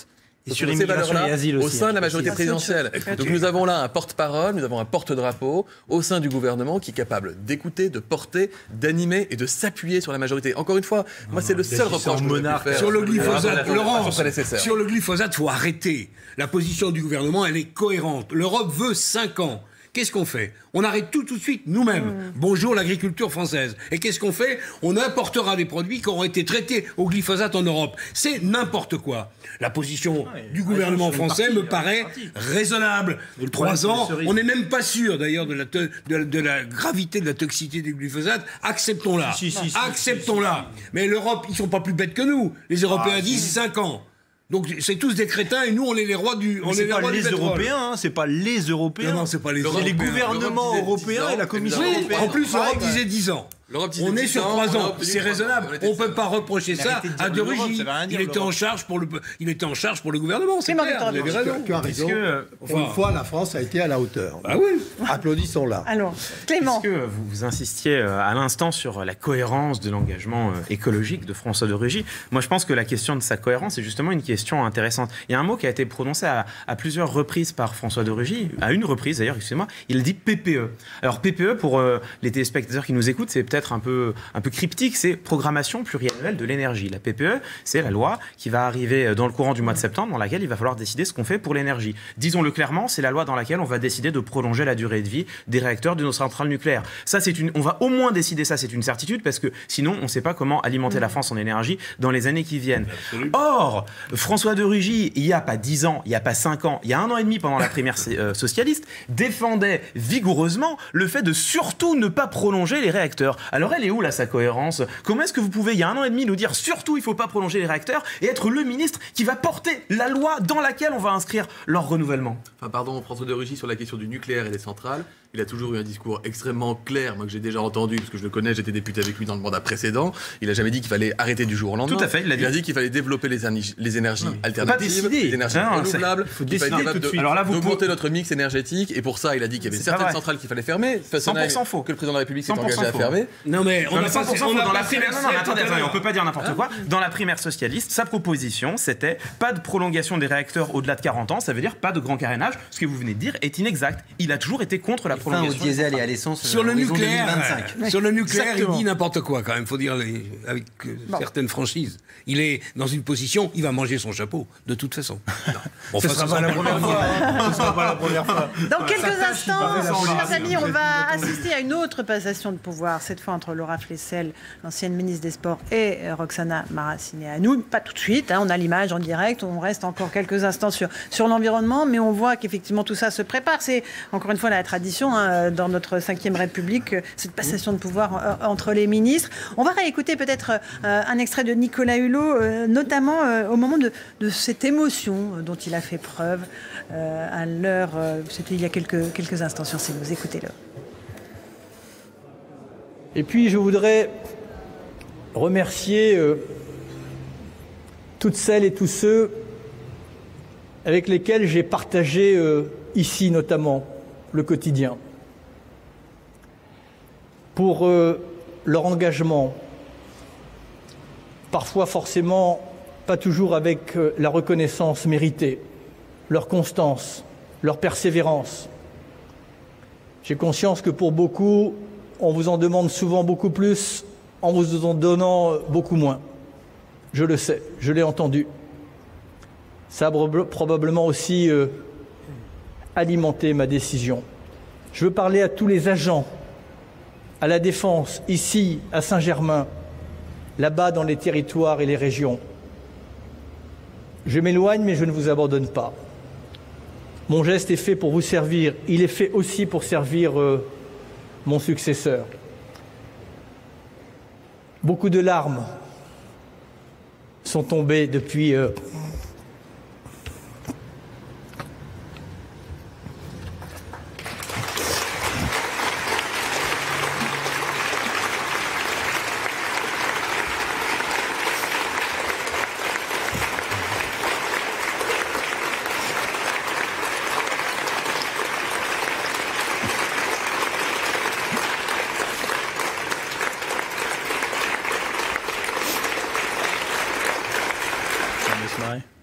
Et sur ces valeurs-là au sein de la majorité présidentielle. Donc nous avons là un porte-parole, nous avons un porte-drapeau au sein du gouvernement qui est capable d'écouter, de porter, d'animer et de s'appuyer sur la majorité. Encore une fois, non, moi c'est le seul reproche que je peux faire. Sur le glyphosate, Laurent, sur le glyphosate, il faut arrêter. La position du gouvernement, elle est cohérente. L'Europe veut cinq ans. Qu'est-ce qu'on fait? On arrête tout tout de suite, nous-mêmes. Mmh. Bonjour l'agriculture française. Et qu'est-ce qu'on fait? On importera des produits qui auront été traités au glyphosate en Europe. C'est n'importe quoi. La position ouais, du gouvernement français partie, me paraît raisonnable. Trois ans, on n'est même pas sûr d'ailleurs de la, de, la, de la gravité de la toxicité du glyphosate. Acceptons-la. Si, si, si, Acceptons-la. Si, si, si. Mais l'Europe, ils sont pas plus bêtes que nous. Les Européens ah, disent si. cinq ans. Donc c'est tous des crétins et nous on est les rois du. On c'est est pas les, les Européens, hein, c'est pas les Européens. Non, non c'est pas les Européens. C'est les gouvernements européens et la Commission oui, européenne. En plus l'Europe disait dix ans. On est sur trois ans, c'est raisonnable. On ne peut pas reprocher ça à De Rugy. Il était en charge pour le, il était en charge pour le gouvernement. C'est clair. Vous avez raison. Tu as raison. Pour une fois, la France a été à la hauteur. Ah oui. Applaudissons-la. Alors, Clément. Est-ce que vous, vous insistiez à l'instant sur la cohérence de l'engagement écologique de François de Rugy? Moi, je pense que la question de sa cohérence est justement une question intéressante. Il y a un mot qui a été prononcé à, à plusieurs reprises par François de Rugy, à une reprise d'ailleurs, excusez-moi. Il dit P P E. Alors P P E, pour euh, les téléspectateurs qui nous écoutent, c'est peut-être un peu, un peu cryptique, c'est programmation pluriannuelle de l'énergie. La P P E, c'est la loi qui va arriver dans le courant du mois de septembre, dans laquelle il va falloir décider ce qu'on fait pour l'énergie. Disons-le clairement, c'est la loi dans laquelle on va décider de prolonger la durée de vie des réacteurs de nos centrales nucléaires. Ça, c'est une, on va au moins décider ça, c'est une certitude, parce que sinon, on ne sait pas comment alimenter la France en énergie dans les années qui viennent. Absolument. Or, François de Rugy, il n'y a pas dix ans, il n'y a pas cinq ans, il y a un an et demi pendant la primaire euh, socialiste, défendait vigoureusement le fait de surtout ne pas prolonger les réacteurs. Alors elle est où là sa cohérence? Comment est-ce que vous pouvez il y a un an et demi nous dire surtout il ne faut pas prolonger les réacteurs et être le ministre qui va porter la loi dans laquelle on va inscrire leur renouvellement? Enfin pardon, François de Rugy sur la question du nucléaire et des centrales, il a toujours eu un discours extrêmement clair, moi que j'ai déjà entendu parce que je le connais, j'étais député avec lui dans le mandat précédent. Il a jamais dit qu'il fallait arrêter du jour au lendemain. Tout à fait, il a dit, il a dit qu'il fallait développer les, les énergies non, alternatives, les énergies non, renouvelables. Il faut décider tout de suite. Alors là, vous augmenter pour... notre mix énergétique et pour ça, il a dit qu'il y avait certaines centrales qu'il fallait fermer. cent pour cent faux. Que le président de la République s'est engagé à fermer. Non mais on a cent pour cent faux dans la primaire. Non, non, attendez, on peut pas dire n'importe quoi. Dans la primaire socialiste, sa proposition, c'était pas de prolongation des réacteurs au-delà de quarante ans. Ça veut dire pas de grand carénage. Ce que vous venez de dire est inexact. Il a toujours été contre la prolongation. Au diesel et à l'essence. Sur le nucléaire, sur le nucléaire, il dit n'importe quoi quand même. Faut dire les, avec euh, bon. certaines franchises. Il est dans une position, il va manger son chapeau de toute façon. Bon, ce ne sera pas la première fois. Ce sera pas la première fois. Dans quelques instants, chers amis, on va assister à une autre passation de pouvoir, cette fois entre Laura Flessel, l'ancienne ministre des Sports, et Roxana Maracineanu. Pas tout de suite, hein, on a l'image en direct, on reste encore quelques instants sur, sur l'environnement, mais on voit qu'effectivement tout ça se prépare. C'est encore une fois la tradition hein, dans notre cinquième République, cette passation de pouvoir euh, entre les ministres. On va réécouter peut-être euh, un extrait de Nicolas Hulot, euh, notamment euh, au moment de, de cette émotion dont il a fait preuve euh, à l'heure, euh, c'était il y a quelques, quelques instants sur CNews. Écoutez-le. Et puis je voudrais remercier euh, toutes celles et tous ceux avec lesquels j'ai partagé euh, ici notamment le quotidien, pour euh, leur engagement, parfois forcément pas toujours avec euh, la reconnaissance méritée, leur constance, leur persévérance. J'ai conscience que pour beaucoup, on vous en demande souvent beaucoup plus, en vous en donnant beaucoup moins. Je le sais, je l'ai entendu. Ça a probablement aussi euh, alimenté ma décision. Je veux parler à tous les agents, à la Défense, ici, à Saint-Germain, là-bas dans les territoires et les régions. Je m'éloigne, mais je ne vous abandonne pas. Mon geste est fait pour vous servir. Il est fait aussi pour servir euh, mon successeur. Beaucoup de larmes sont tombées depuis... Euh,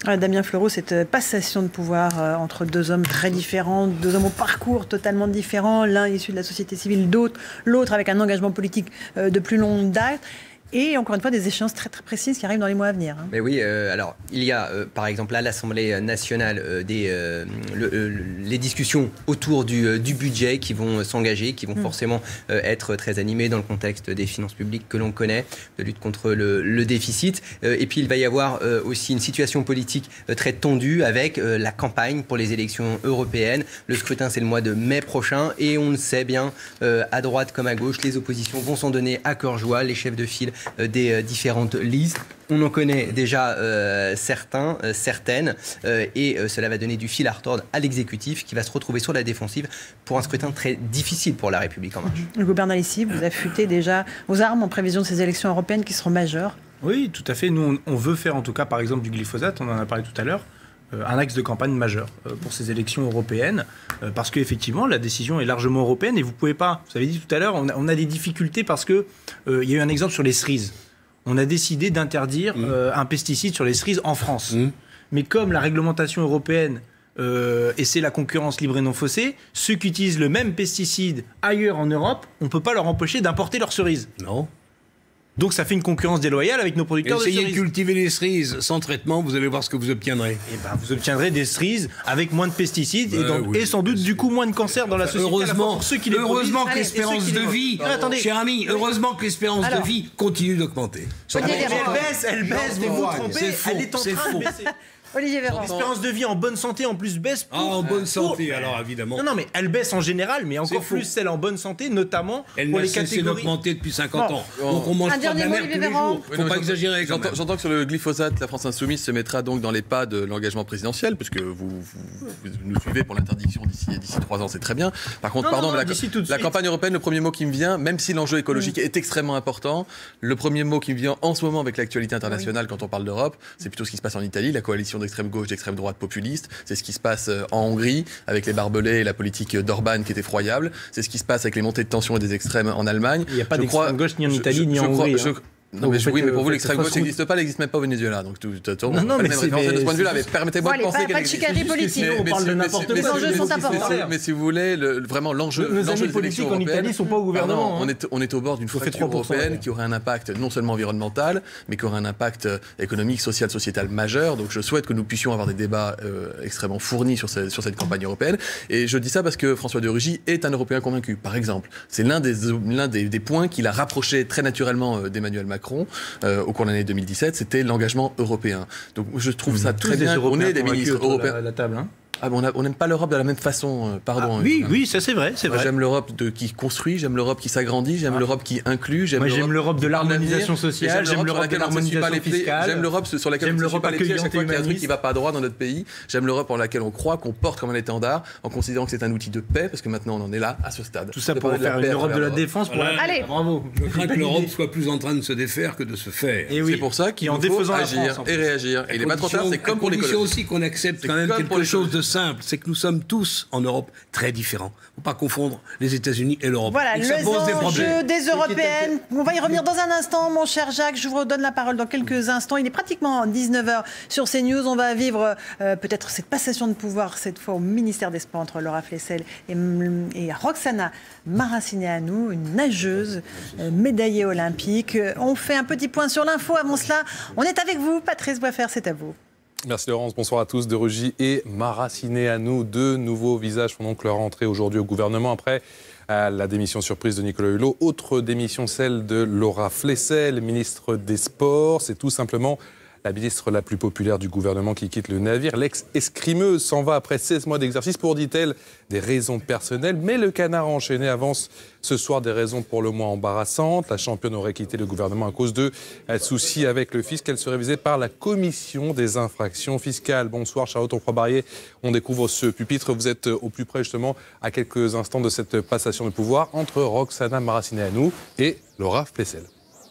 Damien Fleureau, cette passation de pouvoir euh, entre deux hommes très différents, deux hommes au parcours totalement différents, l'un issu de la société civile, d'autres, l'autre avec un engagement politique euh, de plus longue date. Et encore une fois, des échéances très, très précises qui arrivent dans les mois à venir. Hein. Mais oui, euh, alors il y a euh, par exemple à l'Assemblée nationale euh, des, euh, le, euh, les discussions autour du, euh, du budget qui vont s'engager, qui vont mmh. forcément euh, être très animées dans le contexte des finances publiques que l'on connaît, de lutte contre le, le déficit. Euh, et puis il va y avoir euh, aussi une situation politique euh, très tendue avec euh, la campagne pour les élections européennes. Le scrutin, c'est le mois de mai prochain et on le sait bien, euh, à droite comme à gauche, les oppositions vont s'en donner à cœur joie, les chefs de file des euh, différentes listes. On en connaît déjà euh, certains, euh, certaines, euh, et euh, cela va donner du fil à retordre à l'exécutif qui va se retrouver sur la défensive pour un scrutin très difficile pour La République En Marche. Hugo Bernalicis, vous affûtez déjà vos armes en prévision de ces élections européennes qui seront majeures. Oui, tout à fait. Nous, on, on veut faire en tout cas, par exemple, du glyphosate, on en a parlé tout à l'heure, euh, un axe de campagne majeur euh, pour ces élections européennes, euh, parce qu'effectivement, la décision est largement européenne et vous pouvez pas, vous avez dit tout à l'heure, on a, on a des difficultés parce qu'il euh, y a eu un exemple sur les cerises. On a décidé d'interdire mmh. euh, un pesticide sur les cerises en France. Mmh. Mais comme la réglementation européenne, euh, et c'est la concurrence libre et non faussée, ceux qui utilisent le même pesticide ailleurs en Europe, on ne peut pas leur empêcher d'importer leurs cerises. Non. Donc ça fait une concurrence déloyale avec nos producteurs de cerises. Essayez de cultiver les cerises sans traitement, vous allez voir ce que vous obtiendrez. Et ben, vous obtiendrez des cerises avec moins de pesticides euh, et, dans, oui, et sans doute du coup moins de cancer dans la société. Heureusement, pour ceux qui les heureusement que l'espérance de vie, attendez, cher ami, heureusement que l'espérance de vie continue d'augmenter. Elle baisse, elle baisse, vous vous trompez, elle est en train de baisser. Olivier Véran. L'espérance de vie en bonne santé en plus baisse. Pour, ah, en bonne santé, pour... alors évidemment. Non, non, mais elle baisse en général, mais encore plus celle en bonne santé, notamment elle pour les catégories. Elle n'a cessé d'augmenter depuis cinquante bon. ans. Bon. Donc on mange pas de la mer tous les jours. Faut pas exagérer. J'entends que sur le glyphosate, la France Insoumise se mettra donc dans les pas de l'engagement présidentiel, puisque vous, vous, vous nous suivez pour l'interdiction d'ici d'ici trois ans, c'est très bien. Par contre, non, pardon, non, la, la, la campagne européenne, le premier mot qui me vient, même si l'enjeu écologique mmh. est extrêmement important, le premier mot qui me vient en ce moment avec l'actualité internationale oui. quand on parle d'Europe, c'est plutôt ce qui se passe en Italie, la coalition d'extrême gauche, d'extrême droite populiste. C'est ce qui se passe en Hongrie avec les barbelés et la politique d'Orban qui est effroyable. C'est ce qui se passe avec les montées de tension et des extrêmes en Allemagne. Il n'y a pas d'extrême gauche ni en Italie je, ni en Hongrie. Je, Non, mais, oui, mais pour vous, l'extrême gauche n'existe pas, elle n'existe même pas au Venezuela. Donc, tout, tout, tout, non, non, mais c'est de ce point de vue-là. Mais permettez-moi de penser qu'elle existe. Pas de chicanerie politique. On parle de n'importe quoi. Les enjeux sont importants. Mais si vous voulez, vraiment, l'enjeu. Nos amis politiques en Italie sont pas au gouvernement. On est au bord d'une fracture européenne qui aurait un impact non seulement environnemental, mais qui aurait un impact économique, social, sociétal majeur. Donc, je souhaite que nous puissions avoir des débats extrêmement fournis sur cette campagne européenne. Et je dis ça parce que François de Rugy est un Européen convaincu. Par exemple, c'est l'un des points qu'il a rapproché très naturellement d'Emmanuel Macron. Au cours de l'année deux mille dix-sept, c'était l'engagement européen. Donc je trouve ça très bien. On est des ministres européens. La, la table, hein. Ah bon, on n'aime pas l'Europe de la même façon, pardon. Ah, oui, oui, ça c'est vrai, c'est vrai. J'aime l'Europe de, qui construit, j'aime l'Europe qui s'agrandit, j'aime ah. l'Europe qui inclut, j'aime l'Europe de l'harmonisation sociale, j'aime l'Europe de l'harmonisation fiscale, j'aime l'Europe sur laquelle on ne pas les pieds à chaque fois qu'il y a un truc qui ne va pas droit dans notre pays, j'aime l'Europe en laquelle on croit, qu'on porte comme un étendard, en considérant que c'est un outil de paix, parce que maintenant on en est là, à ce stade. Tout ça pour faire une Europe de la défense. Allez, bravo. Je crains que l'Europe soit plus en train de se défaire que de se faire. C'est pour ça qu'il faut agir et réagir. Et les pas trop tard, c'est comme pour l'écologie. Aussi qu'on accepte quand même quelque chose de simple, c'est que nous sommes tous en Europe très différents. Il ne faut pas confondre les États-Unis et l'Europe. Voilà, les enjeux des européennes. On va y revenir dans un instant, mon cher Jacques. Je vous redonne la parole dans quelques instants. Il est pratiquement dix-neuf heures sur CNews. On va vivre euh, peut-être cette passation de pouvoir, cette fois au ministère des Sports, entre Laura Flessel et, et Roxana Maracineanu, une nageuse euh, médaillée olympique. On fait un petit point sur l'info. Avant cela, on est avec vous. Patrice Boisfer, c'est à vous. Merci Laurence, bonsoir à tous. De Rugy et Maracineanu, deux nouveaux visages font donc leur entrée aujourd'hui au gouvernement après euh, la démission surprise de Nicolas Hulot. Autre démission, celle de Laura Flessel, ministre des Sports. C'est tout simplement la ministre la plus populaire du gouvernement qui quitte le navire. L'ex-escrimeuse s'en va après seize mois d'exercice pour, dit-elle, des raisons personnelles. Mais le canard enchaîné avance ce soir des raisons pour le moins embarrassantes. La championne aurait quitté le gouvernement à cause de soucis avec le fisc. Elle serait visée par la commission des infractions fiscales. Bonsoir Charlotte Onfroy-Barrier. On découvre ce pupitre. Vous êtes au plus près justement à quelques instants de cette passation de pouvoir entre Roxana Maracineanu et Laura Flessel.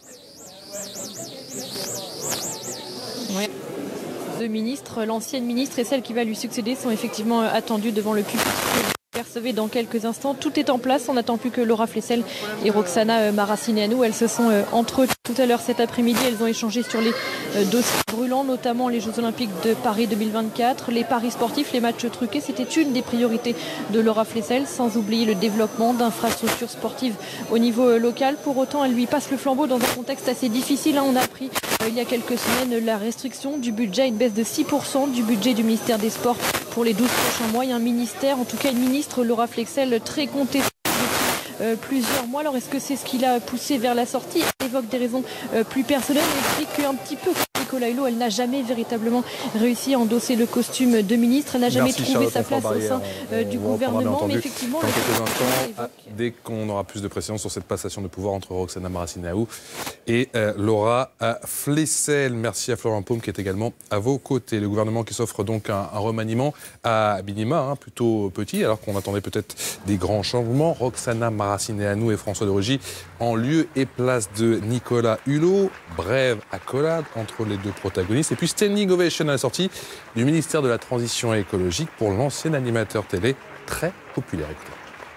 Oui. Deux ministres, l'ancienne ministre et celle qui va lui succéder, sont effectivement attendues devant le public apercevez dans quelques instants. Tout est en place, on n'attend plus que Laura Flessel et Roxana Maracineanu. Elles se sont entre eux tout à l'heure cet après-midi. Elles ont échangé sur les dossiers brûlants, notamment les Jeux Olympiques de Paris deux mille vingt-quatre, les paris sportifs, les matchs truqués. C'était une des priorités de Laura Flessel, sans oublier le développement d'infrastructures sportives au niveau local. Pour autant, elle lui passe le flambeau dans un contexte assez difficile. On a appris euh, il y a quelques semaines la restriction du budget, une baisse de six pour cent du budget du ministère des Sports pour les douze prochains mois. Il y a un ministère, en tout cas une ministre, Laura Flessel, très contestée depuis euh, plusieurs mois. Alors est-ce que c'est ce qui l'a poussée vers la sortie? Elle évoque des raisons euh, plus personnelles. Elle explique qu'un petit peu comme Nicolas Hulot, elle n'a jamais véritablement réussi à endosser le costume de ministre. Elle n'a jamais Merci, trouvé Charlotte, sa place au sein euh, du gouvernement. Mais effectivement, dans quelques instants, évoque... dès qu'on aura plus de précisions sur cette passation de pouvoir entre Roxana Maracineanu et euh, Laura Flessel. Merci à Florent Paume qui est également à vos côtés. Le gouvernement qui s'offre donc un, un remaniement à minima, hein, plutôt petit, alors qu'on attendait peut-être des grands changements. Roxana Maracineanu et François de Rugy en lieu et place de Nicolas Hulot. Brève accolade entre les deux protagonistes. Et puis standing ovation à la sortie du ministère de la Transition écologique pour l'ancien animateur télé très populaire. Écoutez.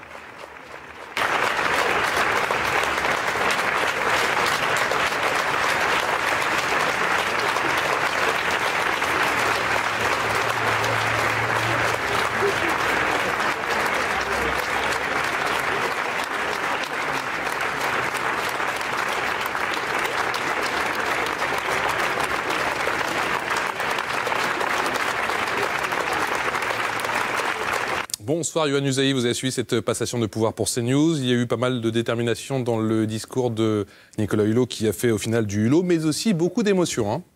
Bonsoir Yohann Usaï, vous avez suivi cette passation de pouvoir pour CNews. Il y a eu pas mal de détermination dans le discours de Nicolas Hulot qui a fait au final du Hulot, mais aussi beaucoup d'émotions. Hein.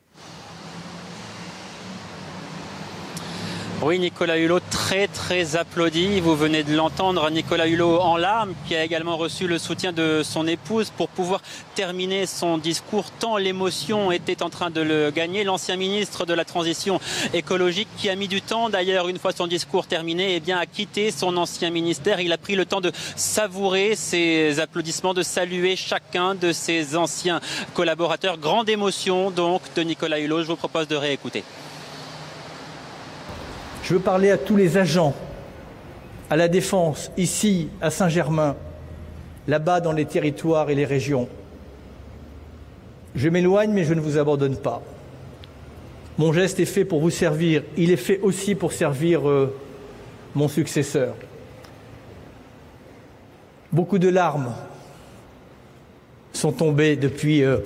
Oui, Nicolas Hulot très très applaudi. Vous venez de l'entendre, Nicolas Hulot en larmes, qui a également reçu le soutien de son épouse pour pouvoir terminer son discours, tant l'émotion était en train de le gagner. L'ancien ministre de la Transition écologique, qui a mis du temps d'ailleurs, une fois son discours terminé, eh bien, a quitté son ancien ministère. Il a pris le temps de savourer ses applaudissements, de saluer chacun de ses anciens collaborateurs. Grande émotion donc de Nicolas Hulot. Je vous propose de réécouter. Je veux parler à tous les agents, à la Défense, ici, à Saint-Germain, là-bas dans les territoires et les régions. Je m'éloigne, mais je ne vous abandonne pas. Mon geste est fait pour vous servir. Il est fait aussi pour servir euh, mon successeur. Beaucoup de larmes sont tombées depuis... Euh,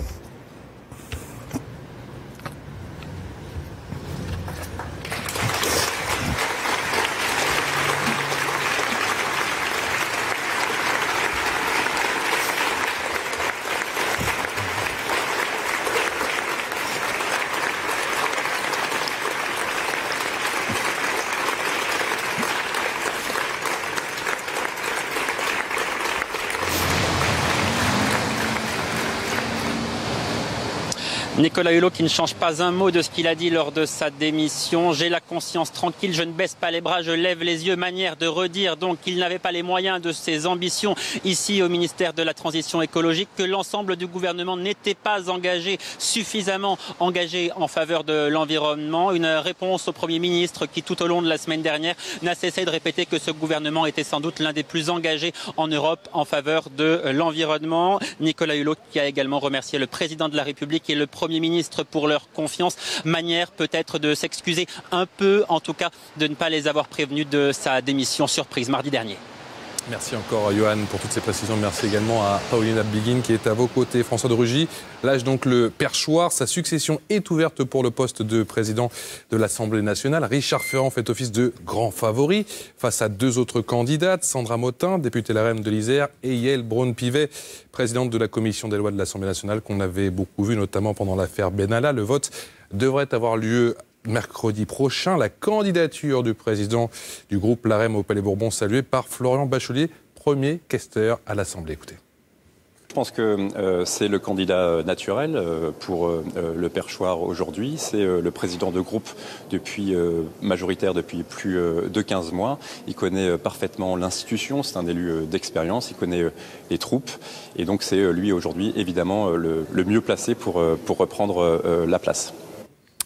Nicolas Hulot qui ne change pas un mot de ce qu'il a dit lors de sa démission. J'ai la conscience tranquille, je ne baisse pas les bras, je lève les yeux. Manière de redire donc qu'il n'avait pas les moyens de ses ambitions ici au ministère de la Transition écologique, que l'ensemble du gouvernement n'était pas engagé, suffisamment engagé en faveur de l'environnement. Une réponse au Premier ministre qui tout au long de la semaine dernière n'a cessé de répéter que ce gouvernement était sans doute l'un des plus engagés en Europe en faveur de l'environnement. Nicolas Hulot qui a également remercié le président de la République et le Premier ministre pour leur confiance. Manière peut-être de s'excuser un peu, en tout cas, de ne pas les avoir prévenus de sa démission surprise mardi dernier. Merci encore Yohann pour toutes ces précisions. Merci également à Paulina Biguin qui est à vos côtés. François de Rugy lâche donc le perchoir. Sa succession est ouverte pour le poste de président de l'Assemblée nationale. Richard Ferrand fait office de grand favori face à deux autres candidates, Sandra Motin, députée L R M de l'Isère, et Yael Braun-Pivet, présidente de la commission des lois de l'Assemblée nationale, qu'on avait beaucoup vu notamment pendant l'affaire Benalla. Le vote devrait avoir lieu mercredi prochain. La candidature du président du groupe L R M au Palais Bourbon saluée par Florian Bachelier, premier questeur à l'Assemblée. Écoutez. Je pense que euh, c'est le candidat naturel euh, pour euh, le perchoir aujourd'hui. C'est euh, le président de groupe depuis euh, majoritaire depuis plus euh, de quinze mois. Il connaît euh, parfaitement l'institution, c'est un élu euh, d'expérience, il connaît euh, les troupes. Et donc c'est euh, lui aujourd'hui évidemment euh, le, le mieux placé pour, euh, pour reprendre euh, la place.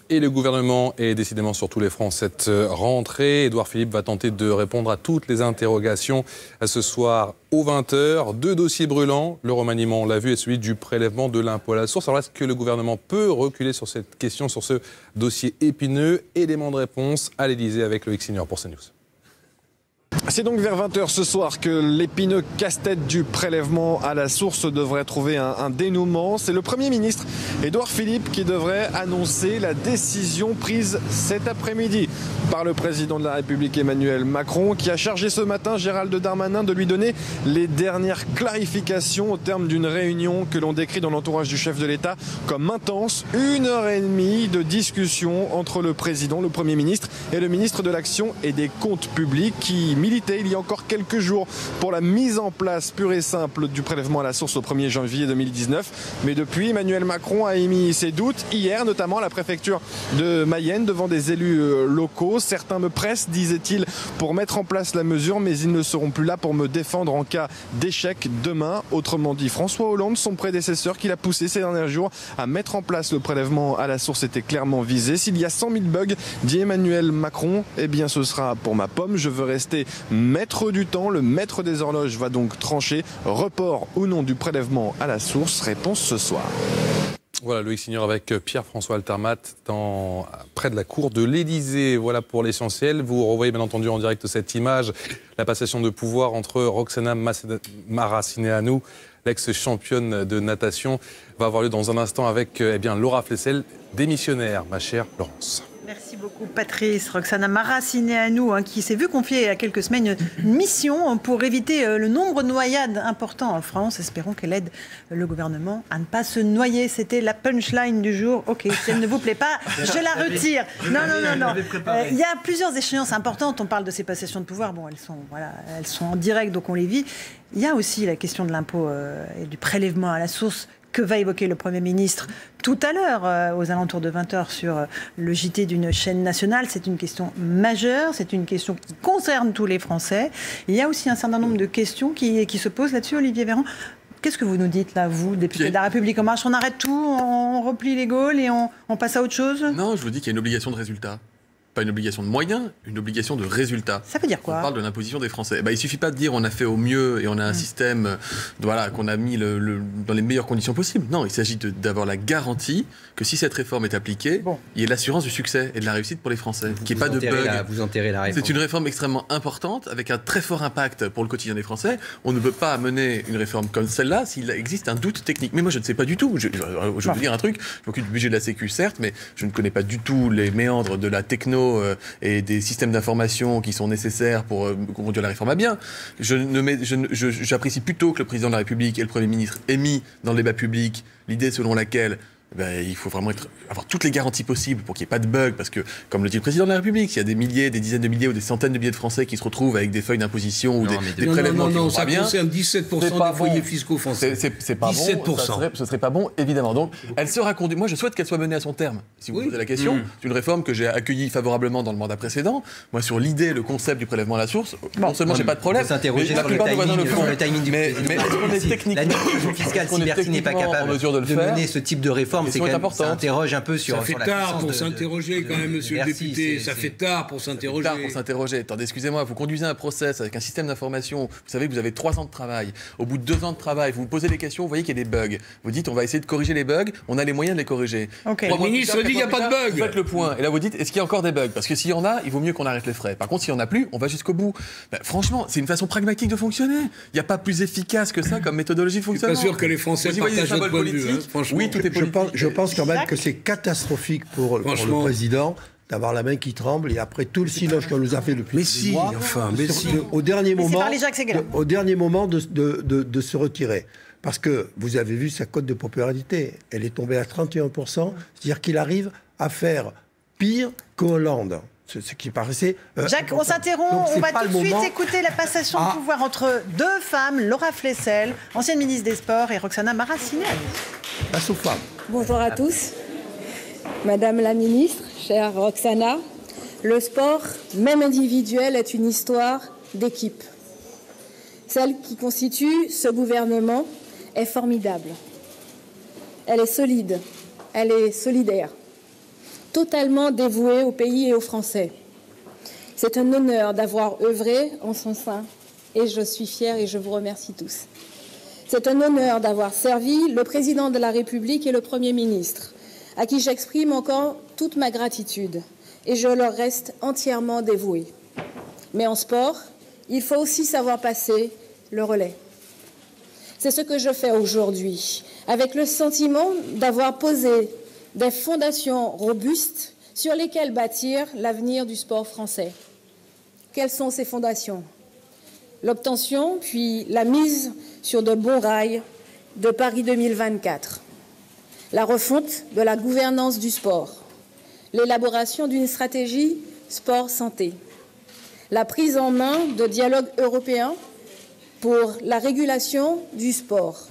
Et le gouvernement est décidément sur tous les fronts cette rentrée. Édouard Philippe va tenter de répondre à toutes les interrogations ce soir aux vingt heures. Deux dossiers brûlants, le remaniement, on l'a vu, et celui du prélèvement de l'impôt à la source. Alors est-ce que le gouvernement peut reculer sur cette question, sur ce dossier épineux? Élément de réponse à l'Élysée avec Loïc Signor pour CNews. C'est donc vers vingt heures ce soir que l'épineux casse-tête du prélèvement à la source devrait trouver un, un dénouement. C'est le Premier ministre Édouard Philippe qui devrait annoncer la décision prise cet après-midi par le président de la République Emmanuel Macron, qui a chargé ce matin Gérald Darmanin de lui donner les dernières clarifications au terme d'une réunion que l'on décrit dans l'entourage du chef de l'État comme intense. Une heure et demie de discussion entre le président, le Premier ministre et le ministre de l'Action et des Comptes publics qui militait il y a encore quelques jours pour la mise en place pure et simple du prélèvement à la source au premier janvier deux mille dix-neuf. Mais depuis, Emmanuel Macron a émis ses doutes hier, notamment à la préfecture de Mayenne, devant des élus locaux. Certains me pressent, disait-il, pour mettre en place la mesure, mais ils ne seront plus là pour me défendre en cas d'échec demain. Autrement dit, François Hollande, son prédécesseur, qui l'a poussé ces derniers jours à mettre en place le prélèvement à la source, était clairement visé. S'il y a cent mille bugs, dit Emmanuel Macron, eh bien ce sera pour ma pomme. Je veux rester maître du temps. Le maître des horloges va donc trancher. Report ou non du prélèvement à la source, réponse ce soir. Voilà, Loïc Signor avec Pierre-François Altermat dans, près de la cour de l'Élysée. Voilà pour l'essentiel. Vous revoyez bien entendu en direct cette image, la passation de pouvoir entre Roxana Maracineanu, l'ex-championne de natation, va avoir lieu dans un instant avec eh bien, Laura Flessel, démissionnaire, ma chère Laurence. Merci beaucoup Patrice. Roxana Maracineanu, hein, qui s'est vu confier il y a quelques semaines une mission pour éviter euh, le nombre de noyades important en France. Espérons qu'elle aide le gouvernement à ne pas se noyer. C'était la punchline du jour. Ok, si elle ne vous plaît pas, je la retire. Non, non, non, non. Euh, il y a plusieurs échéances importantes. On parle de ces passations de pouvoir. Bon, elles sont, voilà, elles sont en direct, donc on les vit. Il y a aussi la question de l'impôt euh, et du prélèvement à la source que va évoquer le Premier ministre tout à l'heure, euh, aux alentours de vingt heures, sur euh, le J T d'une chaîne nationale. C'est une question majeure, c'est une question qui concerne tous les Français. Il y a aussi un certain nombre de questions qui, qui se posent là-dessus, Olivier Véran. Qu'est-ce que vous nous dites, là, vous, député de la République En Marche? On arrête tout, on replie les Gaules et on, on passe à autre chose? Non, je vous dis qu'il y a une obligation de résultat. Pas une obligation de moyens, une obligation de résultat. Ça veut dire quoi? On parle de l'imposition des Français. Bah, il ne suffit pas de dire on a fait au mieux et on a un mmh. système voilà, qu'on a mis le, le, dans les meilleures conditions possibles. Non, il s'agit d'avoir la garantie que si cette réforme est appliquée, bon. il y ait l'assurance du succès et de la réussite pour les Français. Qu'il n'y ait pas de bug. La, vous enterrez la réforme. C'est une réforme extrêmement importante avec un très fort impact pour le quotidien des Français. On ne peut pas mener une réforme comme celle-là s'il existe un doute technique. Mais moi, je ne sais pas du tout. Je, je, je vais vous dire un truc. Je m'occupe du budget de la Sécu, certes, mais je ne connais pas du tout les méandres de la techno euh, et des systèmes d'information qui sont nécessaires pour euh, conduire la réforme à bien. Je ne mets, je, je, j'apprécie plutôt que le président de la République et le Premier ministre aient mis dans le débat public l'idée selon laquelle ben, il faut vraiment être, avoir toutes les garanties possibles pour qu'il n'y ait pas de bug, parce que, comme le dit le président de la République, s'il y a des milliers, des dizaines de milliers ou des centaines de milliers de Français qui se retrouvent avec des feuilles d'imposition ou non, des, des non, prélèvements non, non, qui vont ça pas bien, concerne dix-sept pour cent des foyers bon. fiscaux français. C'est pas dix-sept pour cent. Bon, ça serait, ce serait pas bon, évidemment. Donc, elle sera conduite. Moi, je souhaite qu'elle soit menée à son terme. Si vous oui. posez la question, mmh. c'est une réforme que j'ai accueillie favorablement dans le mandat précédent. Moi, sur l'idée, le concept du prélèvement à la source, bon, non seulement j'ai pas de problème, mais la plupart des voisins le font. Le timing du mais est-ce qu'on est techniquement, l'administration fiscale, si Bercy n'est pas capable de mener ce type de réforme, c'est quand même ça interroge un peu sur. Ça fait tard pour s'interroger quand même, monsieur le député. Ça fait tard pour s'interroger. Tard pour s'interroger. Attendez, excusez-moi, vous conduisez un process avec un système d'information. Vous savez que vous avez trois ans de travail. Au bout de deux ans de travail, vous vous posez des questions, vous voyez qu'il y a des bugs. Vous dites, on va essayer de corriger les bugs. On a les moyens de les corriger. Okay. Le ministre dit qu'il n'y a pas de bugs. Vous faites le point. Et là, vous dites, est-ce qu'il y a encore des bugs? Parce que s'il y en a, il vaut mieux qu'on arrête les frais. Par contre, s'il n'y en a plus, on va jusqu'au bout. Ben, franchement, c'est une façon pragmatique de fonctionner. Il n'y a pas plus efficace que ça comme méthodologie de fonctionnement. Je suis pas sûr que les Français partagent notre point de vue. Oui, tout est politique. Je pense quand même que c'est catastrophique pour pour le président d'avoir la main qui tremble et après tout le siloge qu'on nous a fait depuis mais si, mois, enfin, mais si. de, au dernier mais moment, de, au dernier moment de, de, de, de se retirer. Parce que vous avez vu sa cote de popularité, elle est tombée à trente et un pour cent, c'est-à-dire qu'il arrive à faire pire qu'Hollande. Ce, ce qui paraissait. Euh, Jacques, on s'interrompt. On va tout de suite moment... écouter la passation ah. de pouvoir entre deux femmes, Laura Flessel, ancienne ministre des Sports, et Roxana Maracineanu. Passe aux femmes. Bonjour à tous. Madame la ministre, chère Roxana, le sport, même individuel, est une histoire d'équipe. Celle qui constitue ce gouvernement est formidable. Elle est solide, elle est solidaire. totalement dévoué au pays et aux Français. C'est un honneur d'avoir œuvré en son sein et je suis fière et je vous remercie tous. C'est un honneur d'avoir servi le président de la République et le Premier ministre, à qui j'exprime encore toute ma gratitude et je leur reste entièrement dévouée. Mais en sport, il faut aussi savoir passer le relais. C'est ce que je fais aujourd'hui, avec le sentiment d'avoir posé des fondations robustes sur lesquelles bâtir l'avenir du sport français. Quelles sont ces fondations? L'obtention, puis la mise sur de bons rails de Paris deux mille vingt-quatre, la refonte de la gouvernance du sport, l'élaboration d'une stratégie sport-santé, la prise en main de dialogues européens pour la régulation du sport,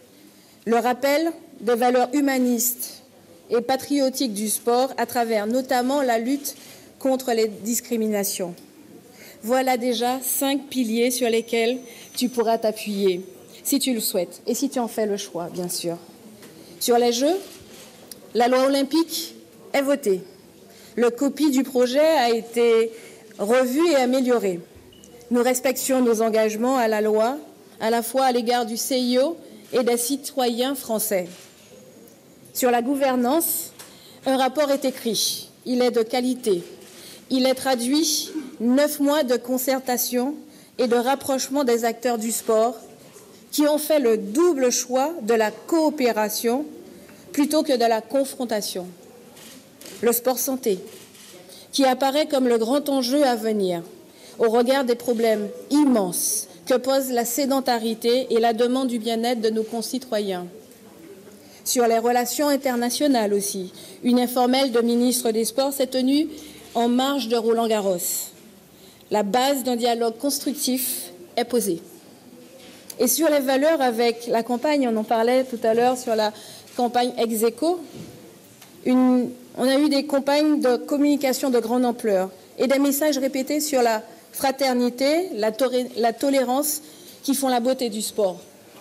le rappel des valeurs humanistes et patriotiques du sport à travers notamment la lutte contre les discriminations. Voilà déjà cinq piliers sur lesquels tu pourras t'appuyer, si tu le souhaites, et si tu en fais le choix, bien sûr. Sur les Jeux, la loi olympique est votée. Le copie du projet a été revu et amélioré. Nous respections nos engagements à la loi, à la fois à l'égard du C I O et des citoyens français. Sur la gouvernance, un rapport est écrit. Il est de qualité. Il est traduit neuf mois de concertation et de rapprochement des acteurs du sport qui ont fait le double choix de la coopération plutôt que de la confrontation. Le sport santé, qui apparaît comme le grand enjeu à venir au regard des problèmes immenses que pose la sédentarité et la demande du bien-être de nos concitoyens. Sur les relations internationales aussi, une informelle de ministre des Sports s'est tenue en marge de Roland-Garros. La base d'un dialogue constructif est posée. Et sur les valeurs avec la campagne, on en parlait tout à l'heure sur la campagne ex-aequo, une, on a eu des campagnes de communication de grande ampleur et des messages répétés sur la fraternité, la, la tolérance qui font la beauté du sport.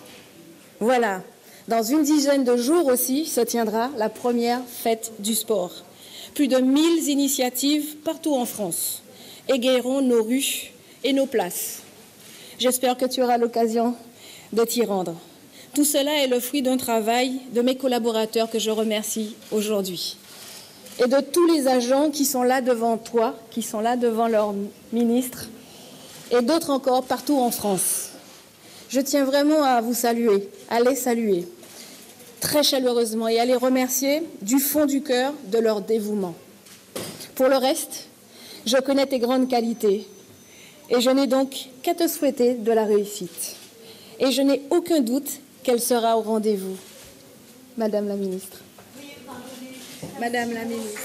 Voilà, dans une dizaine de jours aussi se tiendra la première fête du sport. Plus de mille initiatives partout en France égayeront nos rues et nos places. J'espère que tu auras l'occasion de t'y rendre. Tout cela est le fruit d'un travail de mes collaborateurs que je remercie aujourd'hui et de tous les agents qui sont là devant toi, qui sont là devant leur ministre et d'autres encore partout en France. Je tiens vraiment à vous saluer, à les saluer très chaleureusement et à les remercier du fond du cœur de leur dévouement. Pour le reste, je connais tes grandes qualités et je n'ai donc qu'à te souhaiter de la réussite. Et je n'ai aucun doute qu'elle sera au rendez-vous. Madame la ministre. Madame la ministre.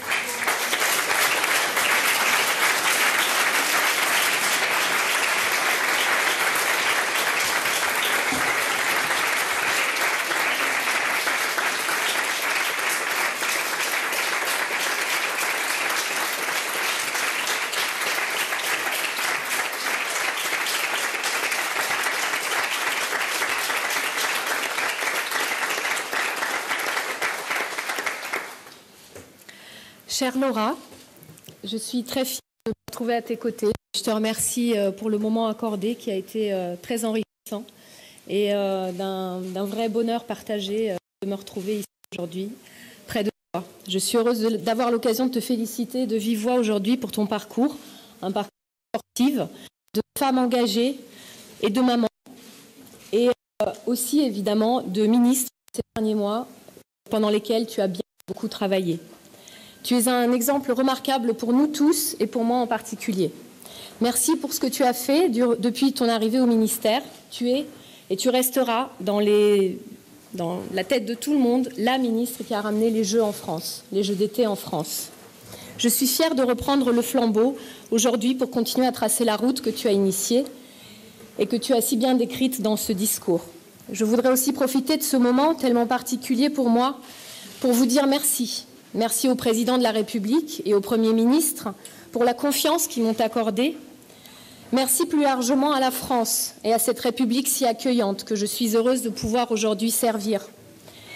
Chère Laura, je suis très fière de me retrouver à tes côtés. Je te remercie pour le moment accordé qui a été très enrichissant et d'un vrai bonheur partagé de me retrouver ici aujourd'hui près de toi. Je suis heureuse d'avoir l'occasion de te féliciter de vive voix aujourd'hui pour ton parcours, un parcours sportif, de femme engagée et de maman, et aussi évidemment de ministre ces derniers mois pendant lesquels tu as bien beaucoup travaillé. Tu es un exemple remarquable pour nous tous et pour moi en particulier. Merci pour ce que tu as fait depuis ton arrivée au ministère. Tu es et tu resteras dans, les, dans la tête de tout le monde la ministre qui a ramené les Jeux en France, les Jeux d'été en France. Je suis fière de reprendre le flambeau aujourd'hui pour continuer à tracer la route que tu as initiée et que tu as si bien décrite dans ce discours. Je voudrais aussi profiter de ce moment tellement particulier pour moi pour vous dire merci. Merci au président de la République et au Premier ministre pour la confiance qu'ils m'ont accordée. Merci plus largement à la France et à cette République si accueillante que je suis heureuse de pouvoir aujourd'hui servir.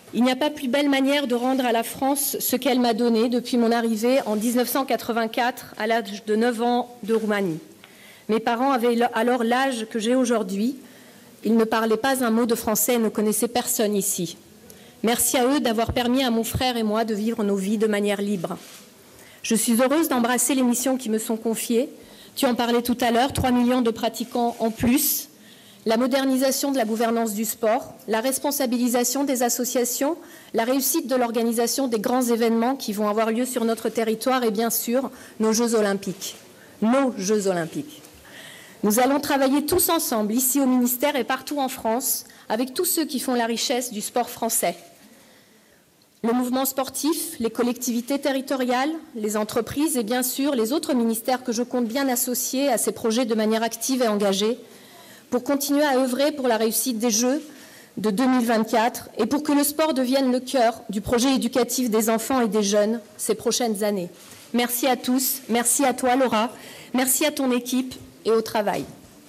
Il n'y a pas plus belle manière de rendre à la France ce qu'elle m'a donné depuis mon arrivée en mille neuf cent quatre-vingt-quatre à l'âge de neuf ans de Roumanie. Mes parents avaient alors l'âge que j'ai aujourd'hui. Ils ne parlaient pas un mot de français et ne connaissaient personne ici. Merci à eux d'avoir permis à mon frère et moi de vivre nos vies de manière libre. Je suis heureuse d'embrasser les missions qui me sont confiées. Tu en parlais tout à l'heure, trois millions de pratiquants en plus, la modernisation de la gouvernance du sport, la responsabilisation des associations, la réussite de l'organisation des grands événements qui vont avoir lieu sur notre territoire et bien sûr nos Jeux Olympiques. Nos Jeux Olympiques. Nous allons travailler tous ensemble, ici au ministère et partout en France, avec tous ceux qui font la richesse du sport français. Le mouvement sportif, les collectivités territoriales, les entreprises et bien sûr les autres ministères que je compte bien associer à ces projets de manière active et engagée pour continuer à œuvrer pour la réussite des Jeux de deux mille vingt-quatre et pour que le sport devienne le cœur du projet éducatif des enfants et des jeunes ces prochaines années. Merci à tous, merci à toi Laura, merci à ton équipe et au travail.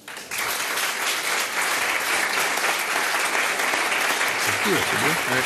C'est cool, c'est bien. Ouais.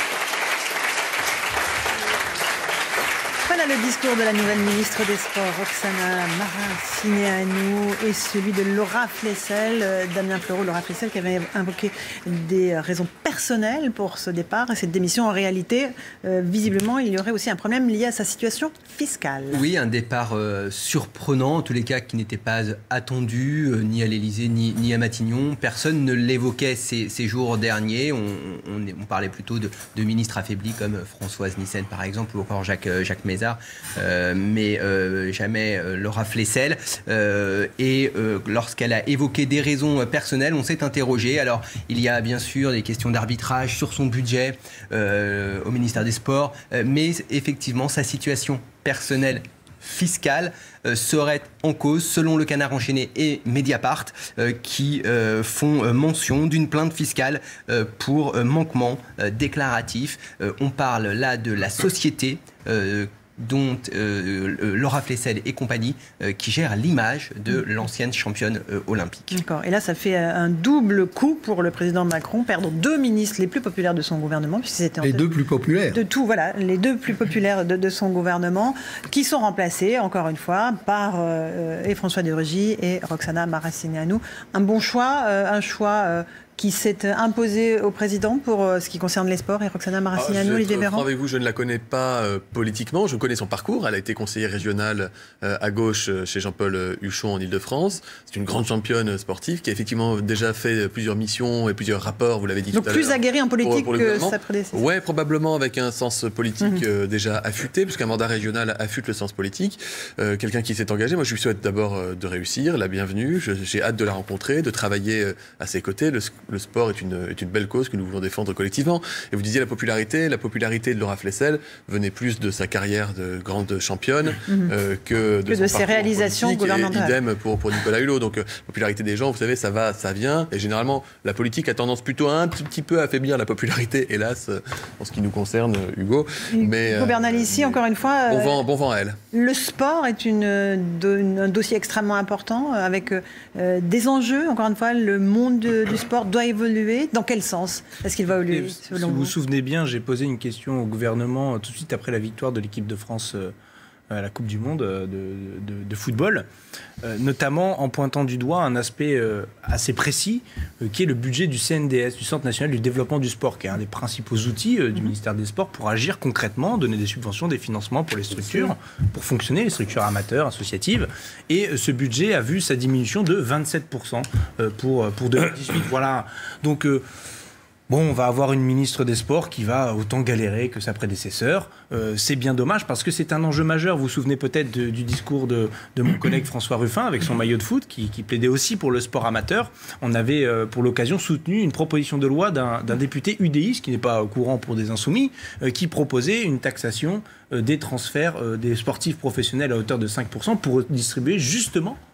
Voilà le discours de la nouvelle ministre des Sports, Roxana Maracineanu, et celui de Laura Flessel, Damien Fleureau, Laura Flessel, qui avait invoqué des raisons personnelles pour ce départ et cette démission. En réalité, euh, visiblement, il y aurait aussi un problème lié à sa situation fiscale. Oui, un départ euh, surprenant, en tous les cas qui n'était pas attendu, euh, ni à l'Élysée, ni, ni à Matignon. Personne ne l'évoquait ces, ces jours derniers. On, on, on parlait plutôt de, de ministres affaiblis comme Françoise Nyssen, par exemple, ou encore Jacques, Jacques Mézard. Euh, mais euh, jamais euh, Laura Flessel. Euh, et euh, lorsqu'elle a évoqué des raisons personnelles, on s'est interrogé. Alors, il y a bien sûr des questions d'arbitrage sur son budget euh, au ministère des Sports, euh, mais effectivement, sa situation personnelle fiscale euh, serait en cause, selon le Canard enchaîné et Mediapart, euh, qui euh, font euh, mention d'une plainte fiscale euh, pour euh, manquement euh, déclaratif. Euh, on parle là de la société euh, dont euh, Laura Flessel et compagnie, euh, qui gère l'image de l'ancienne championne euh, olympique. D'accord. Et là, ça fait un double coup pour le président Macron, perdre deux ministres les plus populaires de son gouvernement, puisque c'était les deux plus populaires. De tout, voilà, les deux plus populaires de, de son gouvernement, qui sont remplacés, encore une fois, par euh, et François de Rugy et Roxana Maracineanu. Un bon choix, euh, un choix. Euh, qui s'est imposé au président pour euh, ce qui concerne les sports, et Roxana Maracineanu, ah, Olivier Véran. Avec vous, je ne la connais pas euh, politiquement, je connais son parcours. Elle a été conseillère régionale euh, à gauche euh, chez Jean-Paul Huchon en Ile-de-France. C'est une grande championne sportive qui a effectivement déjà fait plusieurs missions et plusieurs rapports, vous l'avez dit Donc tout à l'heure. Donc plus aguerrie en politique pour, pour que sa prédécesseur. Oui, probablement avec un sens politique Mm-hmm. euh, déjà affûté, puisqu'un mandat régional affûte le sens politique. Euh, Quelqu'un qui s'est engagé, moi je lui souhaite d'abord euh, de réussir, la bienvenue. J'ai hâte de la rencontrer, de travailler euh, à ses côtés. Le, le sport est une est une belle cause que nous voulons défendre collectivement. Et vous disiez la popularité, la popularité de Laura Flessel venait plus de sa carrière de grande championne mmh. euh, que de, que de ses réalisations gouvernementales. Et idem pour, pour Nicolas Hulot. Donc la popularité des gens, vous savez, ça va, ça vient. Et généralement, la politique a tendance plutôt à un petit, petit peu à affaiblir la popularité, hélas, en ce qui nous concerne, Hugo. Mais Hugo Bernalicis, euh, encore une fois, bon vent, bon vent à elle. Le sport est une, de, une, un dossier extrêmement important avec euh, des enjeux. Encore une fois, le monde de, du sport doit évoluer. Dans quel sens est-ce qu'il va évoluer? Si vous vous souvenez bien, j'ai posé une question au gouvernement tout de suite après la victoire de l'équipe de France à la Coupe du Monde de, de, de football, euh, notamment en pointant du doigt un aspect euh, assez précis, euh, qui est le budget du C N D S, du Centre National du Développement du Sport, qui est un des principaux outils euh, du ministère des Sports pour agir concrètement, donner des subventions, des financements pour les structures, pour fonctionner, les structures amateurs, associatives. Et euh, ce budget a vu sa diminution de vingt-sept pour cent euh, pour, pour deux mille dix-huit. Voilà. Donc... Euh, Bon, on va avoir une ministre des Sports qui va autant galérer que sa prédécesseur. Euh, c'est bien dommage parce que c'est un enjeu majeur. Vous vous souvenez peut-être de, du discours de, de mon collègue François Ruffin avec son maillot de foot qui, qui plaidait aussi pour le sport amateur. On avait euh, pour l'occasion soutenu une proposition de loi d'un d'un député U D I, ce qui n'est pas courant pour des insoumis, euh, qui proposait une taxation euh, des transferts euh, des sportifs professionnels à hauteur de cinq pour cent pour distribuer justement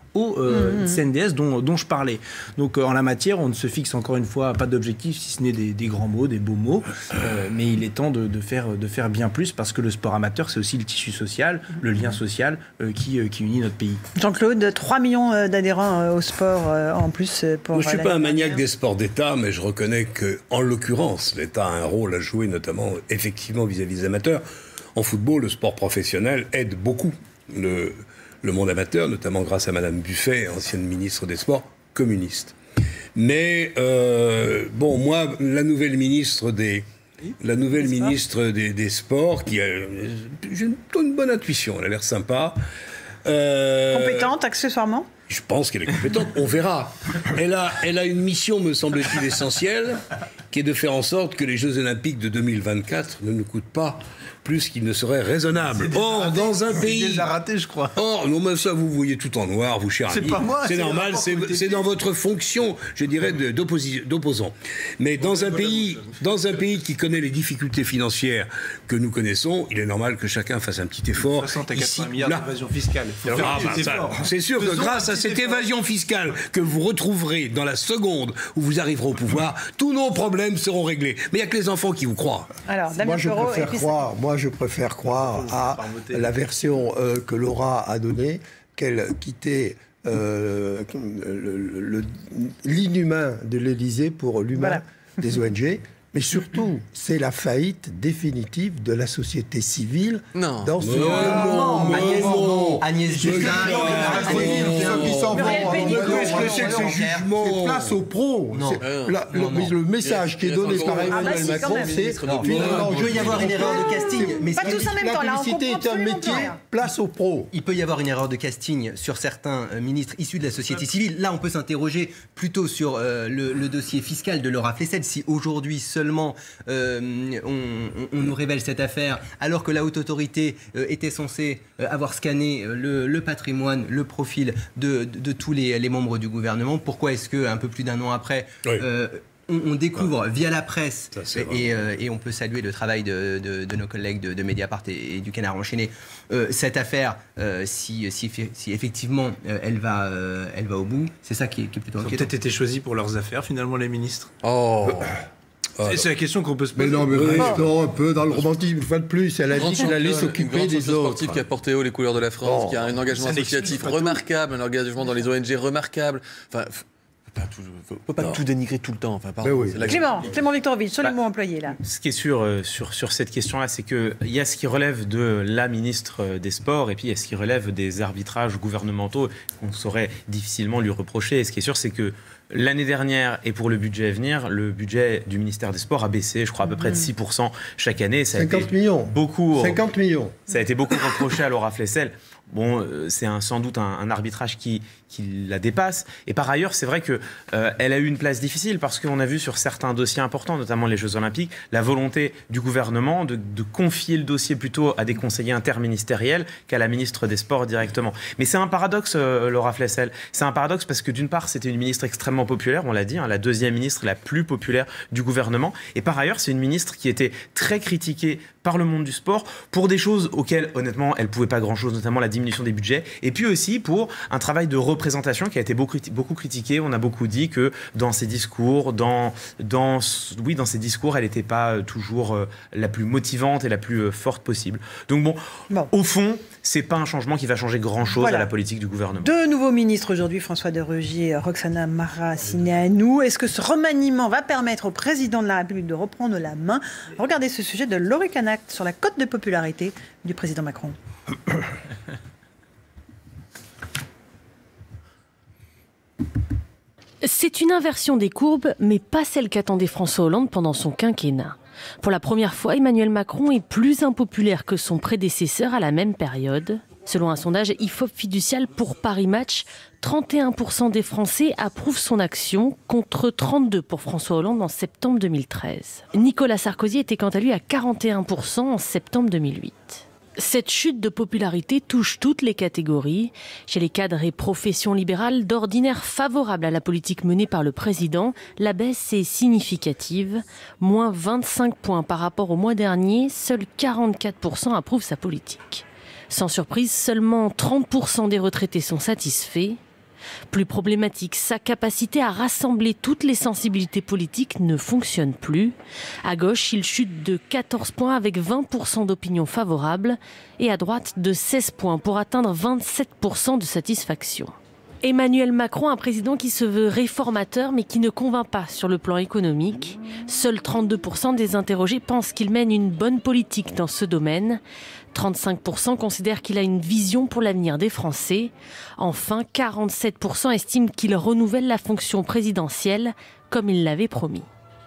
au euh, mmh. C N D S dont, dont je parlais. Donc euh, en la matière, on ne se fixe encore une fois pas d'objectif, si ce n'est des, des grands mots, des beaux mots, euh, mais il est temps de, de, faire, de faire bien plus, parce que le sport amateur, c'est aussi le tissu social, le lien social euh, qui, euh, qui unit notre pays. Jean-Claude, trois millions d'adhérents euh, au sport euh, en plus pour... Moi, je ne suis pas un maniaque des sports d'État, mais je reconnais qu'en l'occurrence, l'État a un rôle à jouer, notamment effectivement vis-à-vis des amateurs. En football, le sport professionnel aide beaucoup le, le monde amateur, notamment grâce à Madame Buffet, ancienne ministre des Sports, communiste. Mais, euh, bon, moi, la nouvelle ministre des... La nouvelle des ministre des, des Sports, qui a j'ai une, une bonne intuition, elle a l'air sympa. Euh, Compétente, accessoirement ? Je pense qu'elle est compétente, on verra. Elle a, elle a une mission, me semble-t-il, essentielle, qui est de faire en sorte que les Jeux Olympiques de deux mille vingt-quatre ne nous coûtent pas plus qu'il ne serait raisonnable. Or, raté, dans un pays... C'est déjà raté, je crois. Or, non, mais ça, vous voyez tout en noir, vous, cher ami. C'est pas moi. C'est normal, c'est dans votre fonction, je dirais, d'opposant. Mais dans un, pays, dans un pays qui connaît les difficultés financières que nous connaissons, il est normal que chacun fasse un petit effort. soixante à quatre-vingts milliards d'évasion fiscale. Ah, bah, c'est sûr que grâce à cette évasion fiscale que vous retrouverez dans la seconde où vous arriverez au pouvoir, tous nos problèmes seront réglés. Mais il n'y a que les enfants qui vous croient. Alors, Damien Moi, je Perrault, préfère croire... Moi, je préfère croire à la version euh, que Laura a donnée, qu'elle quittait euh, l'inhumain de l'Élysée pour l'humain voilà. des O N G. Mais surtout, c'est la faillite définitive de la société civile non. dans ce non, non, non, Agnès, non. Agnès Buzyn, ceux qui s'en vont. Qu'est-ce que c'est que ce jugement ? C'est place aux pros. Le message qui est donné par Emmanuel Macron, c'est finalement, il peut y avoir une erreur de casting. Mais pas tous en même temps. La publicité est un métier. Place aux pros. Il peut y avoir une erreur de casting sur certains ministres issus de la société civile. Là, on peut s'interroger plutôt sur le dossier fiscal de Laura Flessel. Si aujourd'hui seulement euh, on, on, on nous révèle cette affaire, alors que la haute autorité euh, était censée euh, avoir scanné euh, le, le patrimoine, le profil de, de, de tous les, les membres du gouvernement. Pourquoi est-ce qu'un peu plus d'un an après, oui. euh, on, on découvre ah. via la presse, Ça, et, euh, et on peut saluer le travail de, de, de nos collègues de, de Mediapart et, et du Canard enchaîné, euh, cette affaire, euh, si, si, si effectivement euh, elle, va, euh, elle va au bout, c'est ça qui est, qui est plutôt inquiétant. Ils ont peut-être été choisis pour leurs affaires, finalement, les ministres. Oh C'est la question qu'on peut se poser. Mais non, mais restons un peu dans le romantisme, une fois de plus. Elle a dit qu'elle allait s'occuper des autres. Sportif qui a porté haut les couleurs de la France, bon, qui a un engagement associatif remarquable, un engagement dans les O N G remarquable. Enfin, on ne peut pas non. tout dénigrer tout le temps. Enfin, pardon, oui. Clément, Clément Viktorovitch, sur bah, les mots employés là. Ce qui est sûr euh, sur, sur cette question-là, c'est qu'il y a ce qui relève de la ministre des Sports et puis il y a ce qui relève des arbitrages gouvernementaux qu'on saurait difficilement lui reprocher. Et ce qui est sûr, c'est que l'année dernière, et pour le budget à venir, le budget du ministère des Sports a baissé, je crois, à peu près de six pour cent chaque année. Ça a cinquante été millions. Beaucoup, cinquante millions. Ça a été beaucoup reproché à Laura Flessel. Bon, euh, c'est un, sans doute un, un arbitrage qui, qui la dépasse. Et par ailleurs, c'est vrai qu'elle euh, a eu une place difficile parce qu'on a vu sur certains dossiers importants, notamment les Jeux Olympiques, la volonté du gouvernement de, de confier le dossier plutôt à des conseillers interministériels qu'à la ministre des Sports directement. Mais c'est un paradoxe, euh, Laura Flessel. C'est un paradoxe parce que d'une part, c'était une ministre extrêmement populaire, on l'a dit, hein, la deuxième ministre la plus populaire du gouvernement. Et par ailleurs, c'est une ministre qui était très critiquée par le monde du sport pour des choses auxquelles, honnêtement, elle ne pouvait pas grand-chose, notamment la diminution des budgets, et puis aussi pour un travail de représentation qui a été beaucoup, beaucoup critiqué. On a beaucoup dit que dans ses discours, dans, dans, oui, dans ses discours, elle n'était pas toujours euh, la plus motivante et la plus euh, forte possible. Donc bon, bon. au fond, c'est pas un changement qui va changer grand-chose voilà. à la politique du gouvernement. Deux nouveaux ministres aujourd'hui, François de Rugy et Roxana Maracineanu. Est-ce que ce remaniement va permettre au président de la République de reprendre la main? Regardez ce sujet de Laurie Canac sur la cote de popularité du président Macron. C'est une inversion des courbes, mais pas celle qu'attendait François Hollande pendant son quinquennat. Pour la première fois, Emmanuel Macron est plus impopulaire que son prédécesseur à la même période. Selon un sondage I F O P fiducial pour Paris Match, trente et un pour cent des Français approuvent son action, contre trente-deux pour cent pour François Hollande en septembre deux mille treize. Nicolas Sarkozy était quant à lui à quarante et un pour cent en septembre deux mille huit. Cette chute de popularité touche toutes les catégories. Chez les cadres et professions libérales d'ordinaire favorables à la politique menée par le président, la baisse est significative. Moins vingt-cinq points par rapport au mois dernier, seuls quarante-quatre pour cent approuvent sa politique. Sans surprise, seulement trente pour cent des retraités sont satisfaits. Plus problématique, sa capacité à rassembler toutes les sensibilités politiques ne fonctionne plus. À gauche, il chute de quatorze points avec vingt pour cent d'opinion favorable et à droite de seize points pour atteindre vingt-sept pour cent de satisfaction. Emmanuel Macron, un président qui se veut réformateur mais qui ne convainc pas sur le plan économique. Seuls trente-deux pour cent des interrogés pensent qu'il mène une bonne politique dans ce domaine. trente-cinq pour cent considèrent qu'il a une vision pour l'avenir des Français. Enfin, quarante-sept pour cent estiment qu'il renouvelle la fonction présidentielle comme il l'avait promis.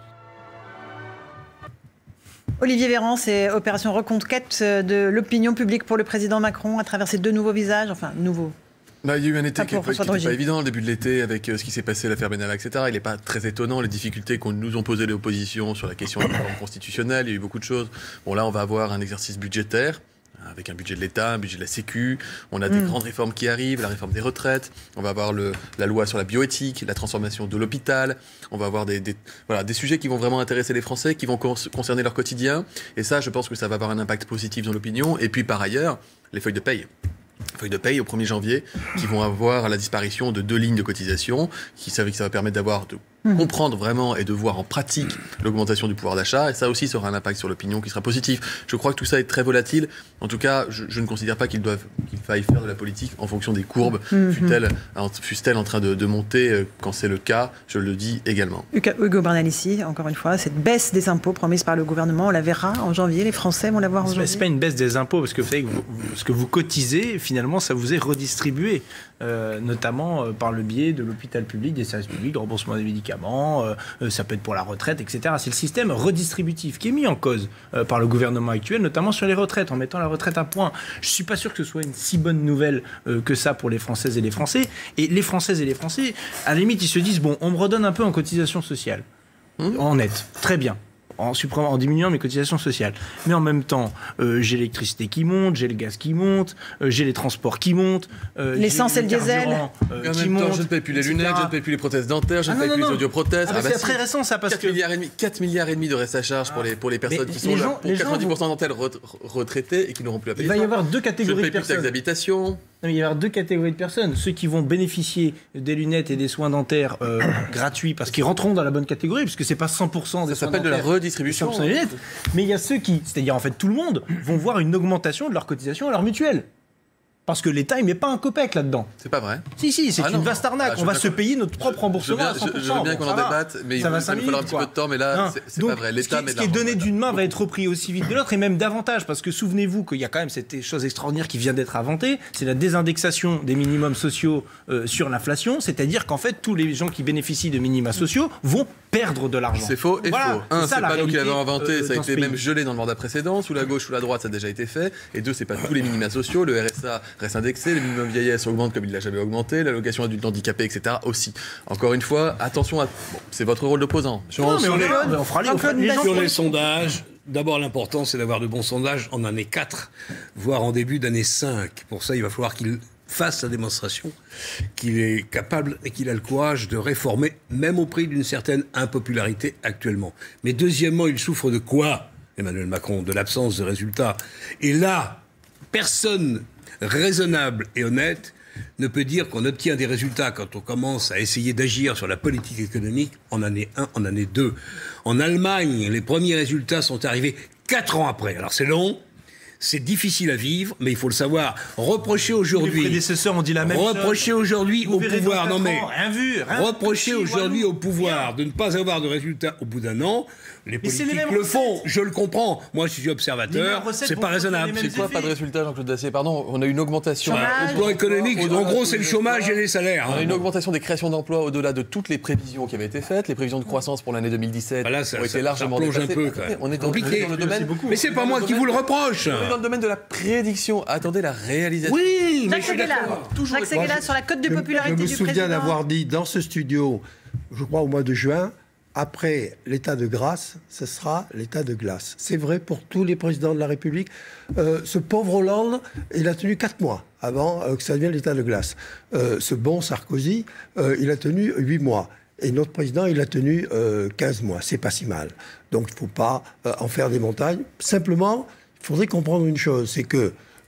Olivier Véran, c'est opération reconquête de l'opinion publique pour le président Macron à travers ces deux nouveaux visages, enfin nouveaux. Bah, il y a eu un été qui n'était pas évident, le début de l'été, avec euh, ce qui s'est passé, l'affaire Benalla, et cetera. Il n'est pas très étonnant, les difficultés qu'on nous ont posées les oppositions sur la question de la réforme constitutionnelle, il y a eu beaucoup de choses. Bon, là, on va avoir un exercice budgétaire, avec un budget de l'État, un budget de la Sécu. On a des mmh. grandes réformes qui arrivent, la réforme des retraites. On va avoir le, la loi sur la bioéthique, la transformation de l'hôpital. On va avoir des, des, voilà, des sujets qui vont vraiment intéresser les Français, qui vont concerner leur quotidien. Et ça, je pense que ça va avoir un impact positif dans l'opinion. Et puis, par ailleurs, les feuilles de paye. Feuilles de paye au premier janvier, qui vont avoir la disparition de deux lignes de cotisation, qui savent que ça va permettre d'avoir de mmh. comprendre vraiment et de voir en pratique l'augmentation du pouvoir d'achat. Et ça aussi, ça aura un impact sur l'opinion qui sera positif. Je crois que tout ça est très volatile. En tout cas, je, je ne considère pas qu'il doivent, qu'il faille faire de la politique en fonction des courbes, mmh. fût-elle, fût-elle en train de, de monter quand c'est le cas. Je le dis également. Hugo Bernalicis, encore une fois, cette baisse des impôts promise par le gouvernement, on la verra en janvier. Les Français vont la voir en janvier. C'est pas une baisse des impôts parce que vous savez que vous, ce que vous cotisez, finalement, ça vous est redistribué, euh, notamment euh, par le biais de l'hôpital public, des services publics, de remboursement des médicaments, euh, ça peut être pour la retraite, et cetera. C'est le système redistributif qui est mis en cause euh, par le gouvernement actuel, notamment sur les retraites, en mettant la retraite à point. Je ne suis pas sûr que ce soit une si bonne nouvelle euh, que ça pour les Françaises et les Français. Et les Françaises et les Français, à la limite, ils se disent, bon, on me redonne un peu en cotisation sociale. Mmh. En net, très bien. En, supprimant, en diminuant mes cotisations sociales. Mais en même temps, euh, j'ai l'électricité qui monte, j'ai le gaz qui monte, euh, j'ai les transports qui montent, euh, l'essence et le diesel euh, en même temps, je ne paye plus les lunettes, et cetera. Je ne paye plus les prothèses dentaires, je ne ah paye non, plus non. les audioprothèses. Ah, ah, bah c'est si. très récent ça parce quatre que milliards et demi, quatre milliards et demi de reste à charge pour les pour les personnes mais qui sont gens, là, pour quatre-vingt-dix pour cent d'entre elles retraitées et qui n'auront plus à payer. Il va y avoir deux catégories de personnes. Je ne paye plus de taxes d'habitation. Non, il va y avoir deux catégories de personnes. Ceux qui vont bénéficier des lunettes et des soins dentaires euh, gratuits parce qu'ils rentreront dans la bonne catégorie, puisque c'est pas cent pour cent des ça soins dentaires. Ça s'appelle de la redistribution. cent pour cent des lunettes. Mais il y a ceux qui, c'est-à-dire en fait tout le monde, vont voir une augmentation de leur cotisation à leur mutuelle. Parce que l'État, il met pas un copec là-dedans. C'est pas vrai. Si, si, c'est ah une non, vaste arnaque. Ah, on va se payer notre propre remboursement je, je, à cent pour cent. Je veux bien qu'on en débatte, mais ça il va falloir un petit peu de temps. Mais là, c'est pas vrai. L'État met de l'argent. Ce qui est donné d'une main va être repris aussi vite de l'autre, et même davantage. Parce que souvenez-vous qu'il y a quand même cette chose extraordinaire qui vient d'être inventée, c'est la désindexation des minimums sociaux euh, sur l'inflation. C'est-à-dire qu'en fait, tous les gens qui bénéficient de minima sociaux vont perdre de l'argent. C'est faux et voilà, faux. Un, c'est pas nous qui l'avons inventé, euh, ça a été même gelé dans le mandat précédent, sous la gauche, sous la droite, ça a déjà été fait. Et deux, c'est pas tous les minima sociaux, le R S A reste indexé, le minimum vieillesse augmente comme il l'a jamais augmenté, l'allocation adulte handicapé, et cetera aussi. Encore une fois, attention à... Bon, c'est votre rôle d'opposant. Non, mais on, les... on fera les, on fera les, sur les sondages. D'abord, l'important, c'est d'avoir de bons sondages en année quatre, voire en début d'année cinq. Pour ça, il va falloir qu'il fasse la démonstration qu'il est capable et qu'il a le courage de réformer, même au prix d'une certaine impopularité actuellement. Mais deuxièmement, il souffre de quoi, Emmanuel Macron? De l'absence de résultats. Et là, personne raisonnable et honnête ne peut dire qu'on obtient des résultats quand on commence à essayer d'agir sur la politique économique en année un, en année deux. En Allemagne, les premiers résultats sont arrivés quatre ans après. Alors c'est long, c'est difficile à vivre, mais il faut le savoir. Reprocher aujourd'hui... Les prédécesseurs ont dit la même chose. Reprocher aujourd'hui au pouvoir... Non mais... Ans, rien vu, rien reprocher aujourd'hui au pouvoir de ne pas avoir de résultats au bout d'un an... Les politiques les le font, je le comprends. Moi, je suis observateur, c'est pas raisonnable. C'est quoi, pas de résultat, Jean-Claude Dacier? Pardon, on a une augmentation... Au plan économique, en gros, c'est le chomage et les salaires. On a une augmentation des créations d'emplois au-delà de toutes les prévisions qui avaient été faites. Les prévisions de croissance pour l'année deux mille dix-sept voilà, ça, ont été ça, largement ça plonge un peu, quand même. On est dans, compliqué. Dans le domaine... Mais c'est pas moi qui vous le reproche. On est dans le domaine de la prédiction. Attendez la réalisation. Oui, mais je suis d'accord. Jacques Séguéla, sur la cote de popularité du président. Je me souviens d'avoir dit dans ce studio, je crois au mois de juin, après l'état de grâce, ce sera l'état de glace. C'est vrai pour tous les présidents de la République. Euh, ce pauvre Hollande, il a tenu quatre mois avant euh, que ça devienne l'état de glace. Euh, ce bon Sarkozy, euh, il a tenu huit mois. Et notre président, il a tenu euh, quinze mois. C'est pas si mal. Donc il ne faut pas euh, en faire des montagnes. Simplement, il faudrait comprendre une chose, c'est que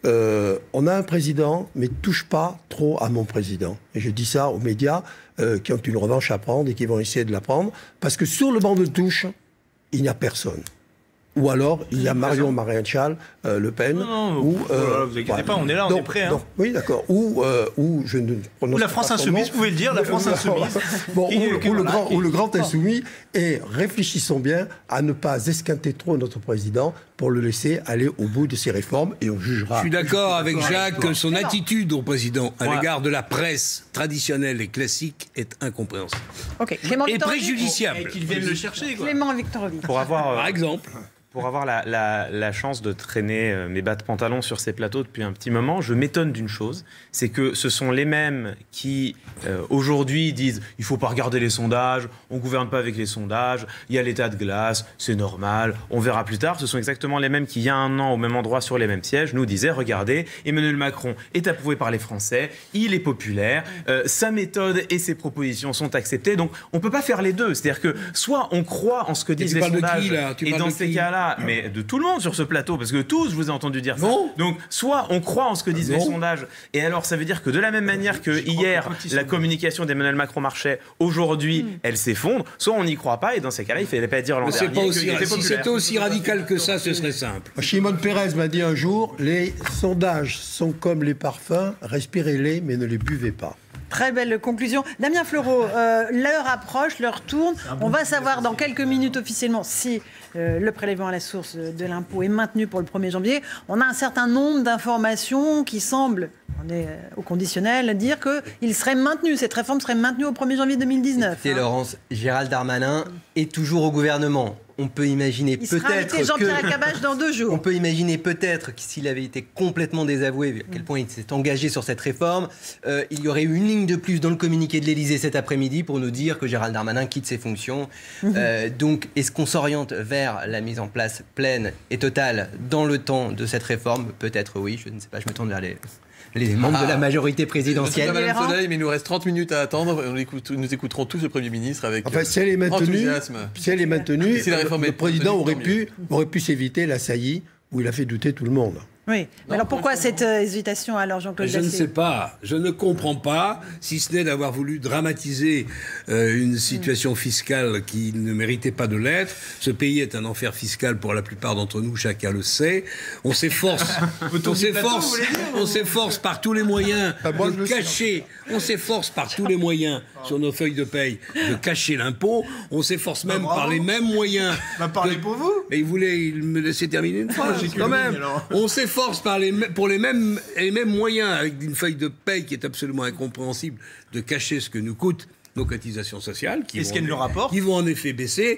euh, on a un président, mais touche pas trop à mon président. Et je dis ça aux médias euh, qui ont une revanche à prendre et qui vont essayer de la prendre, parce que sur le banc de touche, il n'y a personne. Ou alors, il y a Marion Maréchal euh, Le Pen. Non, non, ou, euh, vous inquiétez ouais. pas, on est là, on donc, est prêt. Hein. Donc, oui, d'accord. Ou, euh, ou je ne prononce Ou la France pas Insoumise, vous pouvez le dire, la France Insoumise. bon, qui, ou, qui, ou, le voilà, grand, qui... ou le Grand Insoumis. Et réfléchissons bien à ne pas esquinter trop notre président pour le laisser aller au bout de ses réformes et on jugera. Je suis d'accord avec Jacques que son attitude au président à voilà. l'égard de la presse traditionnelle et classique est incompréhensible. Okay. Clément et préjudiciable. Et qu'ils viennent le chercher. Quoi. Clément Viktorovitch. Pour avoir, euh, par exemple. Pour avoir la, la, la chance de traîner euh, mes bas de pantalon sur ces plateaux depuis un petit moment, je m'étonne d'une chose, c'est que ce sont les mêmes qui, euh, aujourd'hui, disent « il ne faut pas regarder les sondages, on ne gouverne pas avec les sondages, il y a l'état de glace, c'est normal, on verra plus tard ». Ce sont exactement les mêmes qui, il y a un an, au même endroit, sur les mêmes sièges, nous disaient « regardez, Emmanuel Macron est approuvé par les Français, il est populaire, euh, sa méthode et ses propositions sont acceptées ». Donc, on ne peut pas faire les deux. C'est-à-dire que soit on croit en ce que disent les sondages, qui, là tu et dans ces cas-là, mais de tout le monde sur ce plateau, parce que tous, je vous ai entendu dire ça. Non. Donc, soit on croit en ce que disent non. les sondages, et alors ça veut dire que de la même manière que hier, la communication d'Emmanuel Macron marchait, aujourd'hui, mmh. elle s'effondre, soit on n'y croit pas, et dans ces cas-là, il ne fallait pas dire l'an dernier. Pas aussi, si c'était aussi radical que ça, ce serait simple. Shimon Peres m'a dit un jour, les sondages sont comme les parfums, respirez-les, mais ne les buvez pas. Très belle conclusion. Damien Fleureau, euh, l'heure approche, l'heure tourne. On va savoir dans quelques minutes officiellement si euh, le prélèvement à la source de l'impôt est maintenu pour le premier janvier. On a un certain nombre d'informations qui semblent, on est au conditionnel, dire qu'il serait maintenu, cette réforme serait maintenue au premier janvier deux mille dix-neuf. C'est hein. Laurence, Gérald Darmanin est toujours au gouvernement. On peut imaginer peut-être que Jean-Pierre Elkabbach dans deux jours. On peut imaginer peut-être que s'il avait été complètement désavoué, vu à quel point il s'est engagé sur cette réforme, euh, il y aurait eu une ligne de plus dans le communiqué de l'Élysée cet après-midi pour nous dire que Gérald Darmanin quitte ses fonctions. Mmh. Euh, donc, est-ce qu'on s'oriente vers la mise en place pleine et totale dans le temps de cette réforme? Peut-être oui. Je ne sais pas. Je me tourne vers les. les membres ah, de la majorité présidentielle. Madame Soleil, mais il nous reste trente minutes à attendre. On écoute, nous écouterons tous le Premier ministre avec enfin, si elle est maintenue, si elle est maintenue, si le, le président aurait pu, aurait pu s'éviter la saillie où il a fait douter tout le monde. Oui. Non, alors pourquoi cette euh, hésitation alors, Jean-Claude Je Dacier? ne sais pas. Je ne comprends pas, si ce n'est d'avoir voulu dramatiser euh, une situation mmh. fiscale qui ne méritait pas de l'être. Ce pays est un enfer fiscal pour la plupart d'entre nous, chacun le sait. On s'efforce, on s'efforce, on s'efforce par tous les moyens ah, bon, de cacher, on s'efforce par tous les moyens sur nos feuilles de paye de cacher l'impôt. On s'efforce même bah, par les mêmes moyens. Bah, parlez de... pour vous. Mais il voulait il me laisser terminer une phrase quand même. On s'efforce force par les, pour les mêmes, les mêmes moyens, avec une feuille de paye qui est absolument incompréhensible, de cacher ce que nous coûtent nos cotisations sociales, qui, vont, qu'elle le rapporte qui vont en effet baisser.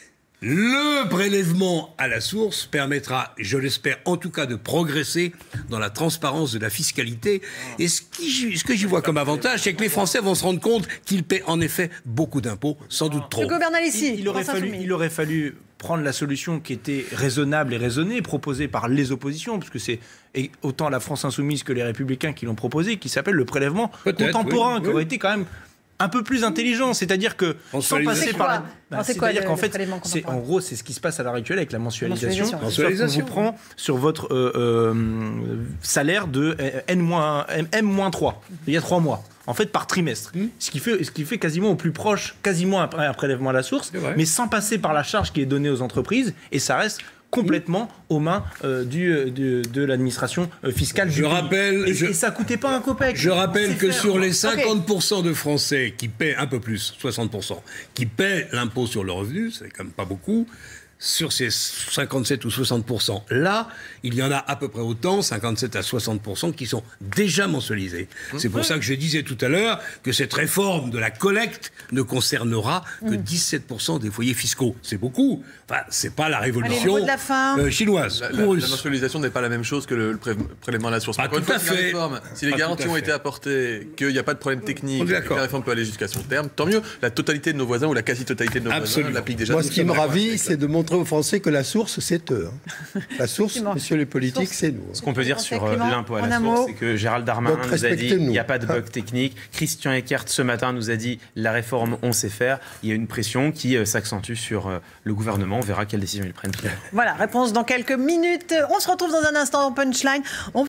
Le prélèvement à la source permettra, je l'espère en tout cas, de progresser dans la transparence de la fiscalité. Et ce, qui, ce que j'y vois comme avantage, c'est que les Français vont se rendre compte qu'ils paient en effet beaucoup d'impôts, sans doute trop. Le gouvernement ici, il, il, aurait fallu, il aurait fallu prendre la solution qui était raisonnable et raisonnée, proposée par les oppositions, parce que c'est autant la France Insoumise que les Républicains qui l'ont proposé, qui s'appelle le prélèvement contemporain, oui, qui oui. aurait été quand même un peu plus intelligent, c'est-à-dire que sans passer par la... Ben, c'est quoi, c'est-à-dire qu'en fait, c'est, en gros, c'est ce qui se passe à l'heure actuelle avec la mensualisation. mensualisation. mensualisation. On vous prend sur votre euh, euh, salaire de N M trois, il y a trois mois. En fait, par trimestre. Mmh. Ce, qui fait, ce qui fait quasiment au plus proche, quasiment un, un prélèvement à la source, mais sans passer par la charge qui est donnée aux entreprises, et ça reste complètement aux mains euh, du, de, de l'administration fiscale je du rappelle, pays. Et, je, et ça coûtait pas un copec. Je rappelle que faire. sur les cinquante pour cent okay. de Français qui paient un peu plus, soixante pour cent, qui paient l'impôt sur le revenu, c'est quand même pas beaucoup, sur ces cinquante-sept ou soixante pour cent là, il y en a à peu près autant, cinquante-sept à soixante pour cent, qui sont déjà mensualisés. Mmh. C'est pour ça que je disais tout à l'heure que cette réforme de la collecte ne concernera que mmh. dix-sept pour cent des foyers fiscaux. C'est beaucoup. Enfin, c'est pas la révolution Allez, de la fin. Euh, chinoise. La, la, la mensualisation n'est pas la même chose que le, le pré prélèvement à la source. Ah, tout à fait. Réforme, si les ah, garanties ont été apportées, qu'il n'y a pas de problème technique, que la réforme peut aller jusqu'à son terme, tant mieux. La totalité de nos voisins ou la quasi-totalité de nos Absolument. voisins l'appliquent déjà. Moi, ce qui me ravit, c'est de montrer aux Français que la source, c'est eux. La source, messieurs les politiques, c'est nous. Ce qu'on peut dire sur euh, l'impôt à la source, c'est que Gérald Darmanin nous a dit il n'y a pas de bug technique. Christian Eckert, ce matin, nous a dit la réforme, on sait faire. Il y a une pression qui euh, s'accentue sur euh, le gouvernement. On verra quelle décision ils prennent. Voilà, réponse dans quelques minutes. On se retrouve dans un instant en punchline. On